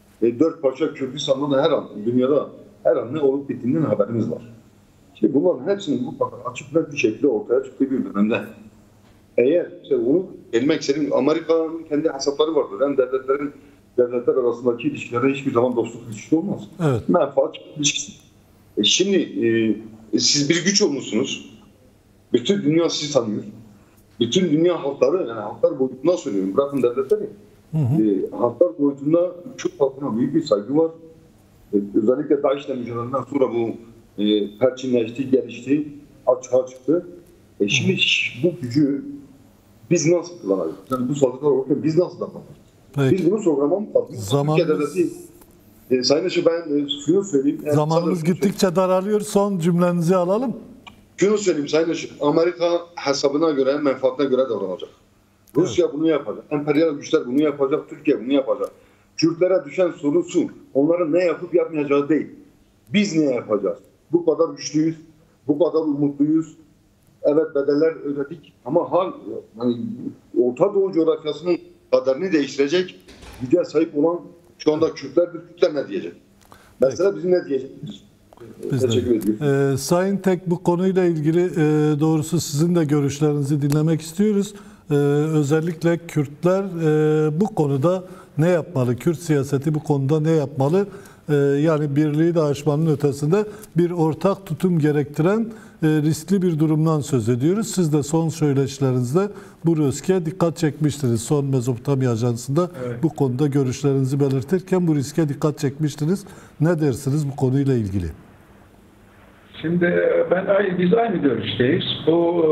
4 parça Kürdistan'da da her an, dünyada her an ne olup bittiğinden haberimiz var. Şimdi bunların hepsinin bu kadar açık net bir şekilde ortaya çıktığı bir dönemde eğer işte onu gelmek istediğim Amerika'nın kendi hesapları vardır. Yani devletler arasındaki ilişkilerde hiçbir zaman dostluk ilişkisi olmaz. Evet. Menfaat ilişkisi. Şimdi siz bir güç olmuşsunuz. Bütün dünya sizi tanıyor. Bütün dünya halkları, yani halklar boyutunda söylüyorum. Bırakın devletleri. Halklar boyutunda Kürt halkına büyük bir saygı var. Özellikle DAEŞ'le mücadeleden sonra bu perçinleşti, gelişti, açığa çıktı. Şimdi bu gücü biz nasıl kullanacağız? Yani bu saldırılar olurken biz nasıl davranacağız? Biz bunu sorgulamamız lazım. Sayın Işık, ben şunu söyleyeyim. Zamanımız gittikçe daralıyor. Son cümlenizi alalım. Şunu söyleyeyim Sayın Işık. Amerika hesabına göre, menfaatine göre davranacak. Rusya bunu yapacak. Emperyal güçler bunu yapacak. Türkiye bunu yapacak. Kürtlere düşen soru şu. Onların ne yapıp yapmayacağı değil. Biz ne yapacağız? Bu kadar güçlüyüz. Bu kadar umutluyuz. Evet, bedeller ödedik ama yani Orta Doğu coğrafyasının kaderini değiştirecek güce sahip olan şu anda Kürtlerdir. Kürtler ne diyecek? Mesela bizim ne diyeceğiz? Teşekkür ediyorum. Sayın Tek, bu konuyla ilgili doğrusu sizin de görüşlerinizi dinlemek istiyoruz. Özellikle Kürtler bu konuda ne yapmalı? Kürt siyaseti bu konuda ne yapmalı? Yani birliği de aşmanın ötesinde bir ortak tutum gerektiren riskli bir durumdan söz ediyoruz. Siz de son söyleşilerinizde bu riske dikkat çekmiştiniz. Son Mezopotamya Ajansı'nda bu konuda görüşlerinizi belirtirken bu riske dikkat çekmiştiniz. Ne dersiniz bu konuyla ilgili? Şimdi biz aynı görüşteyiz. Bu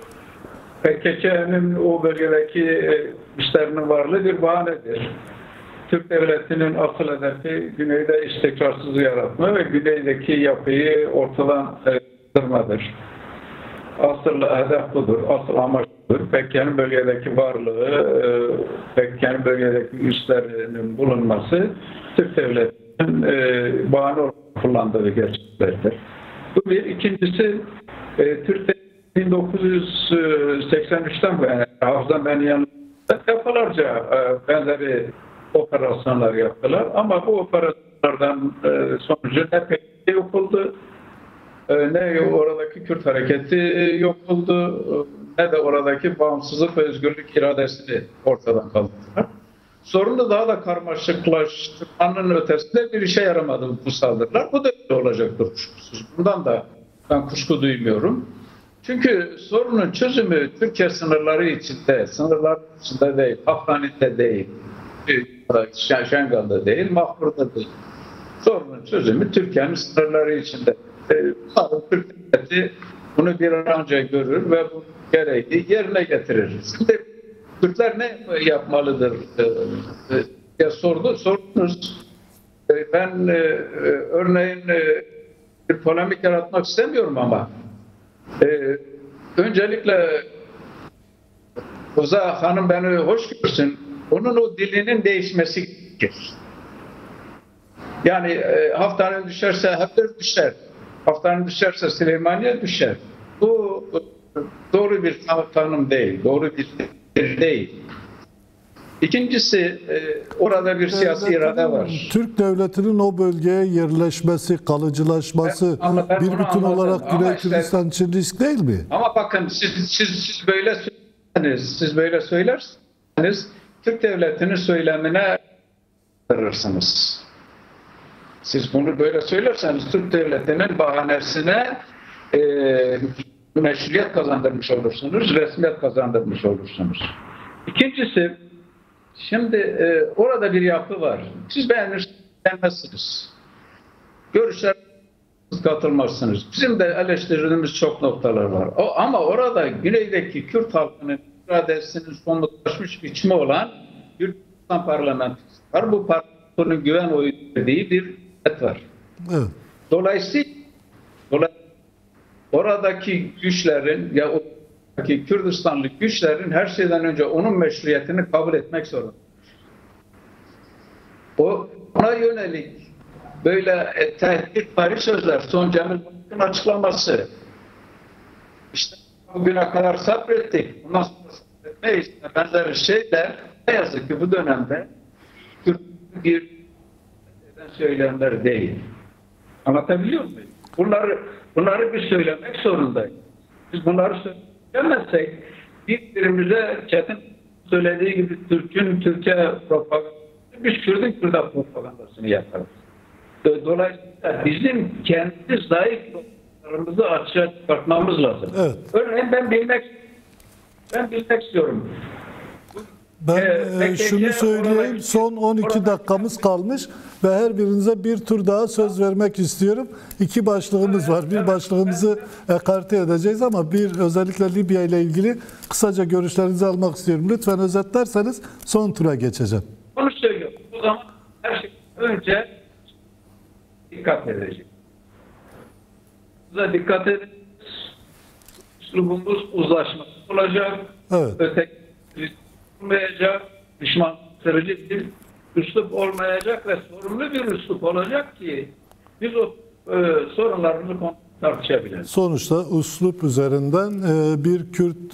PKK'nın o bölgedeki güçlerinin varlığı bir bahanedir. Türk devletinin asıl hedefi güneyde istikrarsızlığı yaratma ve güneydeki yapıyı ortadan kaldırmadır. Asıl hedef budur, asıl amaç budur. PKK'nın bölgedeki varlığı, PKK'nın bölgedeki üslerinin bulunması Türk devletinin bahane olarak kullandığı gerçeklerdir. Bu bir. İkincisi, Türk devleti 1983'ten bu yana, hafızam beni yanılmıyorsa defalarca benzeri operasyonlar yaptılar ama bu operasyonlardan sonucu ne PKK yok oldu, ne oradaki Kürt hareketi yok oldu, ne de oradaki bağımsızlık ve özgürlük iradesini ortadan kaldırdılar. Sorunu daha da karmaşıklaştırmanın ötesinde bir işe yaramadı bu saldırılar. Bu da olacaktır kuşkusuz. Bundan da ben kuşku duymuyorum. Çünkü sorunun çözümü Türkiye sınırları içinde, sınırlar içinde değil, Afgani'de değil, Şengal'da değil, Mahmur'da değil. Sorunun çözümü Türkiye'nin sınırları içinde. Türk devleti bunu bir an önce görür ve bu gereği yerine getirir. Şimdi Türkler ne yapmalıdır diye sordunuz. Ben örneğin bir polemik yaratmak istemiyorum ama öncelikle Uza Hanım beni hoş görsün. Onun o dilinin değişmesi gerekir. Yani Haftanın düşerse Hafter düşer. Haftanın düşerse Süleymaniye düşer. Bu doğru bir tanım değil. Doğru bir değil. İkincisi, orada bir siyasi irade var. Türk devletinin o bölgeye yerleşmesi, kalıcılaşması bir bütün olarak Güney Kürdistan için risk değil mi? Ama bakın siz böyle söylerseniz Türk devletinin söylemine varırsınız. Siz bunu böyle söylerseniz Türk devletinin bahanesine meşruiyet kazandırmış olursunuz, resmiyet kazandırmış olursunuz. İkincisi, şimdi orada bir yapı var. Siz beğenmezsiniz. Görüşler katılmazsınız. Bizim de eleştirdiğimiz çok noktalar var. Ama orada güneydeki Kürt halkının iradesinin somutlaşmış biçimi olan bir Kürdistan parlamentosu var. Bu parlamentonun güven oyu verdiği bir hükümet var. Evet. Dolayısıyla oradaki güçlerin ya oradaki Kürdistanlı güçlerin her şeyden önce onun meşruiyetini kabul etmek zorunda. Ona yönelik böyle tehditvari sözler, son Cemil Baykır'ın açıklaması, işte bugüne kadar sabrettik, bundan sonra sabretmeyiz, benzeri şeyler ne yazık ki bu dönemde bir söylemler değil. Anlatabiliyor muyum? Bunları bir söylemek zorundayız. Biz bunları söylemezsek birbirimize Çetin söylediği gibi Türkiye propagandası, biz Kürt'ün Kürt'e propagandasını yaparız. Dolayısıyla bizim kendi zayıf noktalarımızı açığa çıkartmamız lazım. Evet. Örneğin ben bilmek istiyorum. Ben şunu söyleyeyim, son 12 dakikamız kalmış ve her birinize bir tur daha söz vermek istiyorum. 2 başlığımız var. Bir başlığımızı ekarte edeceğiz ama özellikle Libya ile ilgili kısaca görüşlerinizi almak istiyorum. Lütfen özetlerseniz son tura geçeceğim. Onu söylüyorum. O zaman her şey önce dikkat edeceğiz. Bize dikkat edeceğiz. Üslubumuz uzlaşma olacak. Evet. Öteki olmayacak, düşman kırıcı bir üslup olmayacak ve sorumlu bir üslup olacak ki biz o sorunlarımızı tartışabilelim. Sonuçta üslup üzerinden bir Kürt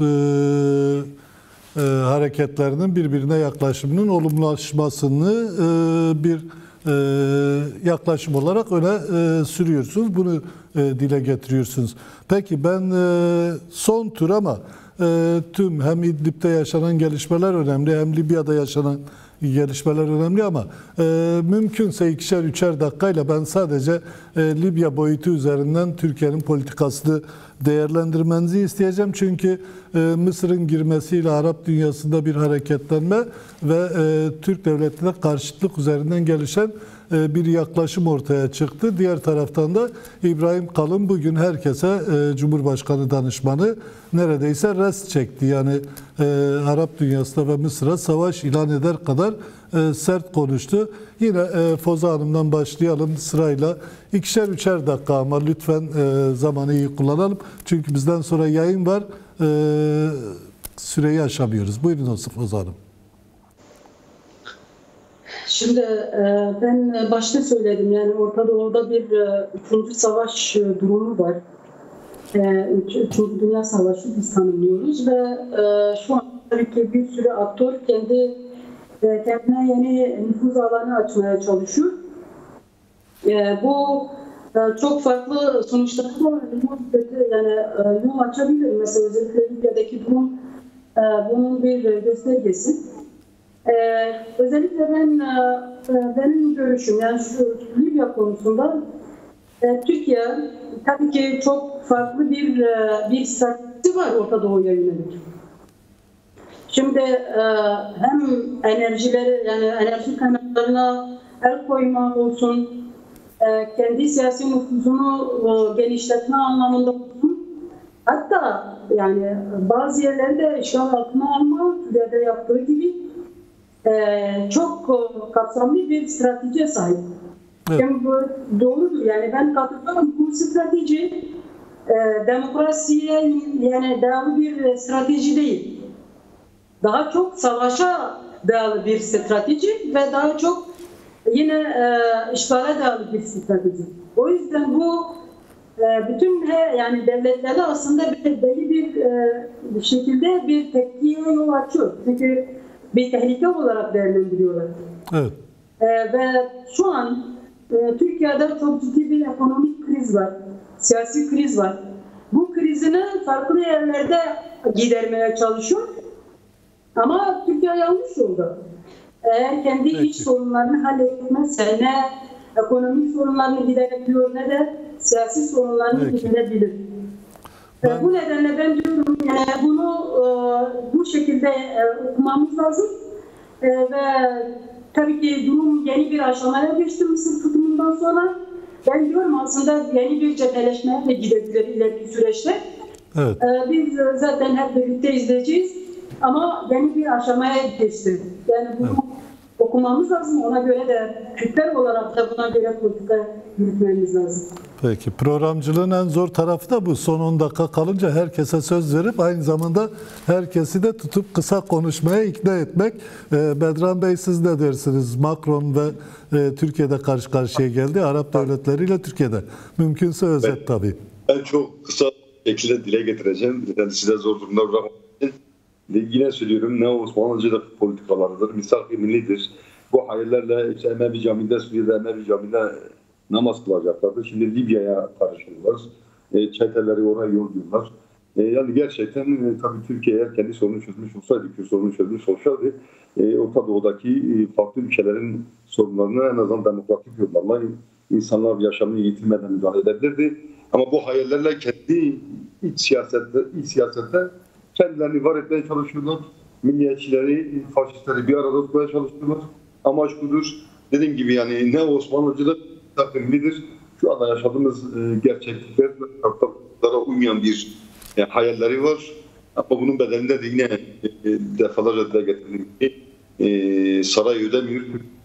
hareketlerinin birbirine yaklaşımının olumlaşmasını bir yaklaşım olarak öne sürüyorsunuz. Bunu dile getiriyorsunuz. Peki ben son tur ama tüm hem İdlib'de yaşanan gelişmeler önemli hem Libya'da yaşanan gelişmeler önemli ama mümkünse ikişer üçer dakikayla ben sadece Libya boyutu üzerinden Türkiye'nin politikasını değerlendirmenizi isteyeceğim. Çünkü Mısır'ın girmesiyle Arap dünyasında bir hareketlenme ve Türk devletine karşıtlık üzerinden gelişen bir yaklaşım ortaya çıktı. Diğer taraftan da İbrahim Kalın bugün herkese Cumhurbaşkanı danışmanı neredeyse rest çekti. Yani Arap dünyasında ve Mısır'a savaş ilan eder kadar sert konuştu. Yine Foza Hanım'dan başlayalım sırayla. İkişer üçer dakika ama lütfen zamanı iyi kullanalım. Çünkü bizden sonra yayın var. Süreyi aşamıyoruz. Buyurun olsun Foza Hanım. Şimdi ben başta söyledim yani Orta Doğu'da bir üçüncü savaş durumu var. Üçüncü Dünya Savaşı biz tanımlıyoruz ve şu an tabii ki bir sürü aktör kendine yeni nüfuz alanı açmaya çalışıyor. Bu çok farklı sonuçları var. Yani yol açabilir. Mesela özellikle Libya'daki durum bunun bir göstergesi. Özellikle benim görüşüm yani şu Libya konusunda Türkiye tabii ki çok farklı bir strateji var Orta Doğu'ya yönelik. Şimdi hem enerjileri yani enerji kaynaklarına el koyma olsun, kendi siyasi nüfuzunu genişletme anlamında olsun. Hatta yani bazı yerlerde işgal altına alma, Suriye'de yaptığı gibi çok kapsamlı bir stratejiye sahip. Evet. Yani bu doğrudur. Yani ben katılıyorum. Bu strateji demokrasiye yani dayalı bir strateji değil. Daha çok savaşa dayalı bir strateji ve daha çok yine işgale dayalı bir strateji. O yüzden bu bütün yani devletleri aslında belli bir şekilde bir tepkiye yol açıyor. Çünkü bir tehlike olarak değerlendiriyorlar. Evet. Ve şu an Türkiye'de çok ciddi bir ekonomik kriz var, siyasi kriz var. Bu krizini farklı yerlerde gidermeye çalışıyor. Ama Türkiye yanlış yolda. Eğer kendi iç sorunlarını halletmezse ne ekonomik sorunlarını giderebiliyor ne de siyasi sorunlarını giderebilir. Bu nedenle ben diyorum yani bunu bu şekilde okumamız lazım ve tabii ki durum yeni bir aşamaya geçti Mısır tutumundan sonra. Ben diyorum aslında yeni bir cepheleşmeye de gidebilir ileriki süreçte. Evet. Biz zaten hep birlikte izleyeceğiz ama yeni bir aşamaya geçti. Yani bunu okumamız lazım. Ona göre de Kürtler olarak da buna göre politika yürütmemiz lazım. Peki. Programcılığın en zor tarafı da bu. Son 10 dakika kalınca herkese söz verip aynı zamanda herkesi de tutup kısa konuşmaya ikna etmek. Bedran Bey siz ne dersiniz? Macron ve Türkiye'de karşı karşıya geldi. Arap devletleriyle Türkiye'de. Mümkünse özet tabii. Ben çok kısa şekilde dile getireceğim. Yani size zor durumda bırakmak için. Yine söylüyorum ne Osmanlıcılık politikalarıdır. Misak-ı millidir. Bu hayırlarla işte Emevi Camii'de, Suriye'de Emevi Camii'de namaz kılacaklardı. Şimdi Libya'ya karışıyorlar. Çeteleri oraya yolluyorlar. Yani gerçekten tabii Türkiye kendi sorunu çözmüş olsaydı, Kürt sorunu çözmüş olsaydı Orta Doğu'daki farklı ülkelerin sorunlarını en azından demokratik yollarla insanlar yaşamını yitirmeden müdahale edebilirdi. Ama bu hayallerle kendi iç siyasette kendilerini var etmeye çalışıyorlar. Milliyetçileri, faşistleri bir arada tutmaya çalışıyorlar. Amaç budur. Dediğim gibi yani ne Osmanlıcılık takvimidir. Şu anda yaşadığımız gerçeklikler şartlara uymayan bir hayalleri var. Ama bunun bedelinde de yine defalarca dile getirdiğim gibi saray ödemiyor.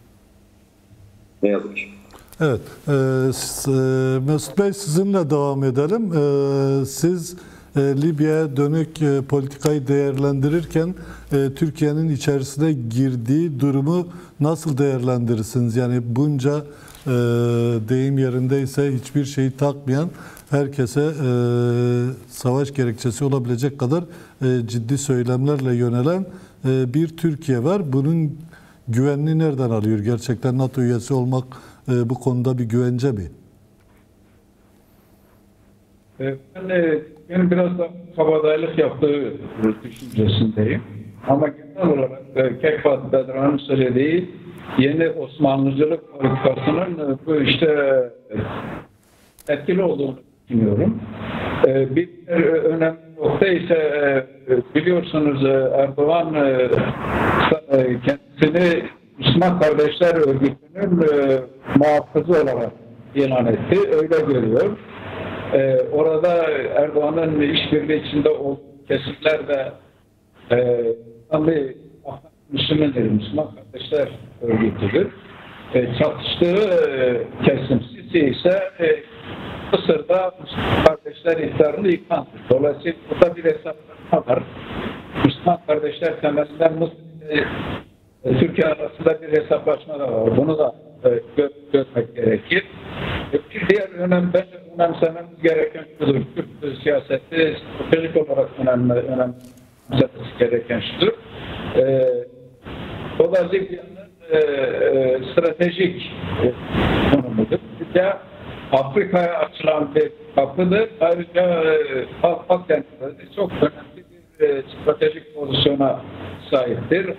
Ne yazık ki. Evet. Mesut Bey sizinle devam edelim. Siz Libya'ya dönük politikayı değerlendirirken Türkiye'nin içerisine girdiği durumu nasıl değerlendirirsiniz? Yani bunca deyim yerindeyse hiçbir şeyi takmayan, herkese savaş gerekçesi olabilecek kadar ciddi söylemlerle yönelen bir Türkiye var. Bunun güvenliği nereden alıyor? Gerçekten NATO üyesi olmak bu konuda bir güvence mi? Ben biraz da kabadayılık yaptığı düşüncesindeyim. Ama genel olarak Kekbat Bedran'ın söylediği yeni Osmanlıcılık politikasının bu işte etkili olduğunu düşünüyorum. Bir önemli nokta ise biliyorsunuz Erdoğan kendisini Müslüman Kardeşler Örgütü'nün muhafızı olarak ilan etti. Öyle görüyor. Orada Erdoğan'ın işbirliği içinde olduğu kesimler de Müslüman Kardeşler Örgütü'dür. Çatıştığı kesim Sisi ise Mısır'da Müslüman Kardeşler iktidarını yıkandır. Dolayısıyla burada bir hesaplaşma var. Müslüman Kardeşler temelinden Mısır Türkiye arasında bir hesaplaşma da var. Bunu da görmek gerekir. Bir diğer önemsememiz gereken şudur. Türk siyaseti stratejik olarak önemsememiz gereken şudur. O da Libya'nın stratejik konumudur. Libya Afrika'ya açılan bir kapıdır. Ayrıca Akdeniz'de çok önemli bir stratejik pozisyona sahiptir.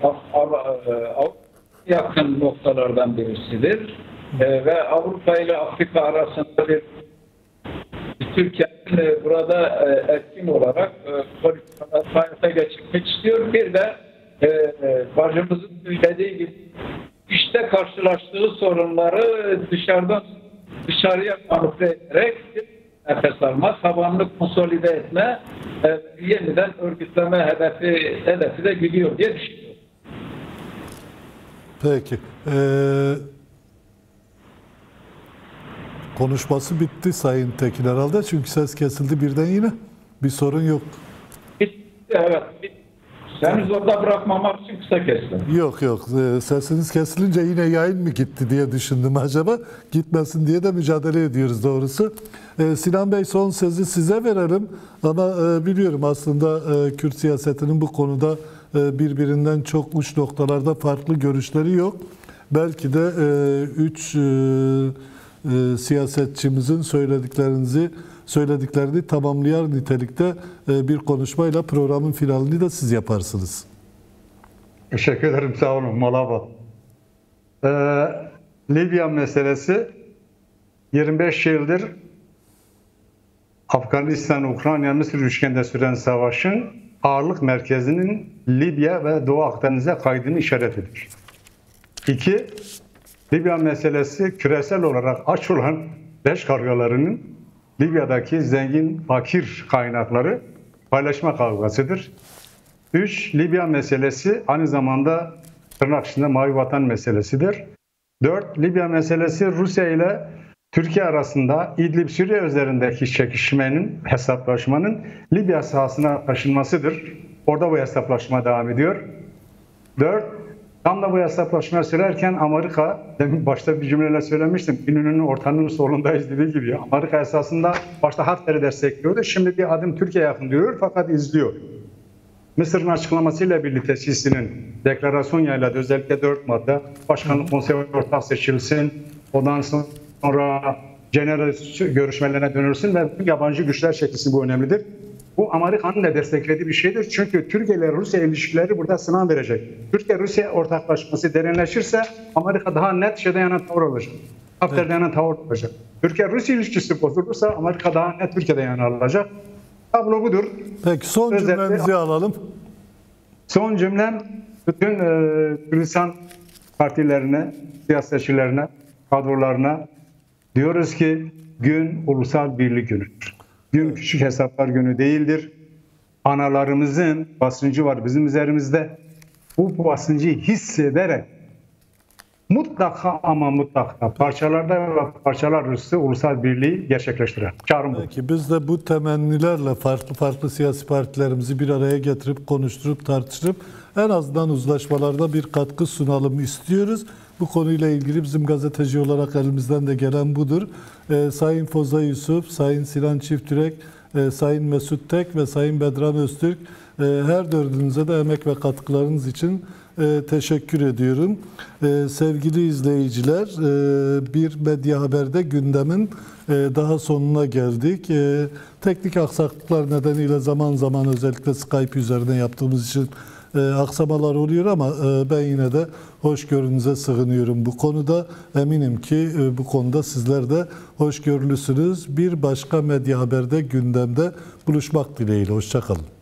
Yakın noktalardan birisidir. Ve Avrupa ile Afrika arasında bir Türkiye'nin burada etkin olarak politikalar hayata geçirmek istiyor. Bir de bacımızın söylediği gibi işte karşılaştığı sorunları dışarıya manipüle ederek nefes alma, tabanını konsolide etme, yeniden örgütleme hedefi de gidiyor diye düşünüyorum. Peki. Konuşması bitti Sayın Tekin herhalde. Çünkü ses kesildi birden yine. Bir sorun yok. Bitti, evet. Seni zorda bırakmamak için kısa kestim. Yok. Sesiniz kesilince yine yayın mı gitti diye düşündüm acaba. Gitmesin diye de mücadele ediyoruz doğrusu. Sinan Bey, son sözü size verelim. Ama biliyorum aslında Kürt siyasetinin bu konuda birbirinden çok uç noktalarda farklı görüşleri yok. Belki de üç siyasetçimizin söylediklerini tamamlayan nitelikte bir konuşmayla programın finalini de siz yaparsınız. Teşekkür ederim, sağ olun. Malaba. Libya meselesi 25 yıldır Afganistan-Ukrayna Mısır üçgeninde süren savaşın ağırlık merkezinin Libya ve Doğu Akdeniz'e kaydını işaret ediyor. 2. Libya meselesi küresel olarak aç olan leş kargalarının Libya'daki zengin, fakir kaynakları paylaşma kavgasıdır. 3. Libya meselesi aynı zamanda tırnak içinde mavi vatan meselesidir. 4. Libya meselesi Rusya ile Türkiye arasında İdlib-Suriye üzerindeki çekişmenin, hesaplaşmanın Libya sahasına taşınmasıdır. Orada bu hesaplaşma devam ediyor. 4. Tam da bu hesaplaşma sürerken Amerika, demin başta bir cümleyle söylemiştim, İnönü'nün ortanın solundayız dediği gibi. Amerika esasında başta Hafter'i destekliyordu. Şimdi bir adım Türkiye yakın diyor fakat izliyor. Mısır'ın açıklamasıyla birlikte Sisi'nin deklarasyon yayınladı. Özellikle 4 madde. Başkanlık konseyi ortak seçilsin. Ondan sonra Cenevre görüşmelerine dönülsün ve yabancı güçler çekilsin. Bu önemlidir. Bu Amerika'nın da desteklediği bir şeydir. Çünkü Türkiye ile Rusya ilişkileri burada sınav verecek. Türkiye-Rusya ortaklaşması derinleşirse Amerika daha net şeyden yana tavır alacak. Hafter'den yana tavır alacak. Türkiye-Rusya ilişkisi bozulursa Amerika daha net Türkiye'den yana alacak. Tablo budur. Peki son cümlenizi alalım. Son cümlem bütün Kürdistan partilerine, siyasetçilerine, kadrolarına diyoruz ki gün ulusal birlik günüdür. Gün küçük hesaplar günü değildir. Analarımızın basıncı var bizim üzerimizde. Bu basıncı hissederek mutlaka ama mutlaka parçalarda ve parçalar arası ulusal birliği gerçekleştirir. Çağrım bu. Peki biz de bu temennilerle farklı siyasi partilerimizi bir araya getirip konuşturup tartışıp en azından uzlaşmalarda bir katkı sunalım istiyoruz. Bu konuyla ilgili bizim gazeteci olarak elimizden de gelen budur. Sayın Foza Yusuf, Sayın Sinan Çiftürek, Sayın Mesut Tek ve Sayın Bedran Öztürk, her dördünüze de emek ve katkılarınız için teşekkür ediyorum. Sevgili izleyiciler, bir Medya Haber'de gündemin daha sonuna geldik. Teknik aksaklıklar nedeniyle zaman zaman özellikle Skype üzerine yaptığımız için aksamalar oluyor ama ben yine de hoşgörünüze sığınıyorum bu konuda. Eminim ki bu konuda sizler de hoşgörülüsünüz. Bir başka Medya Haber'de gündemde buluşmak dileğiyle. Hoşça kalın.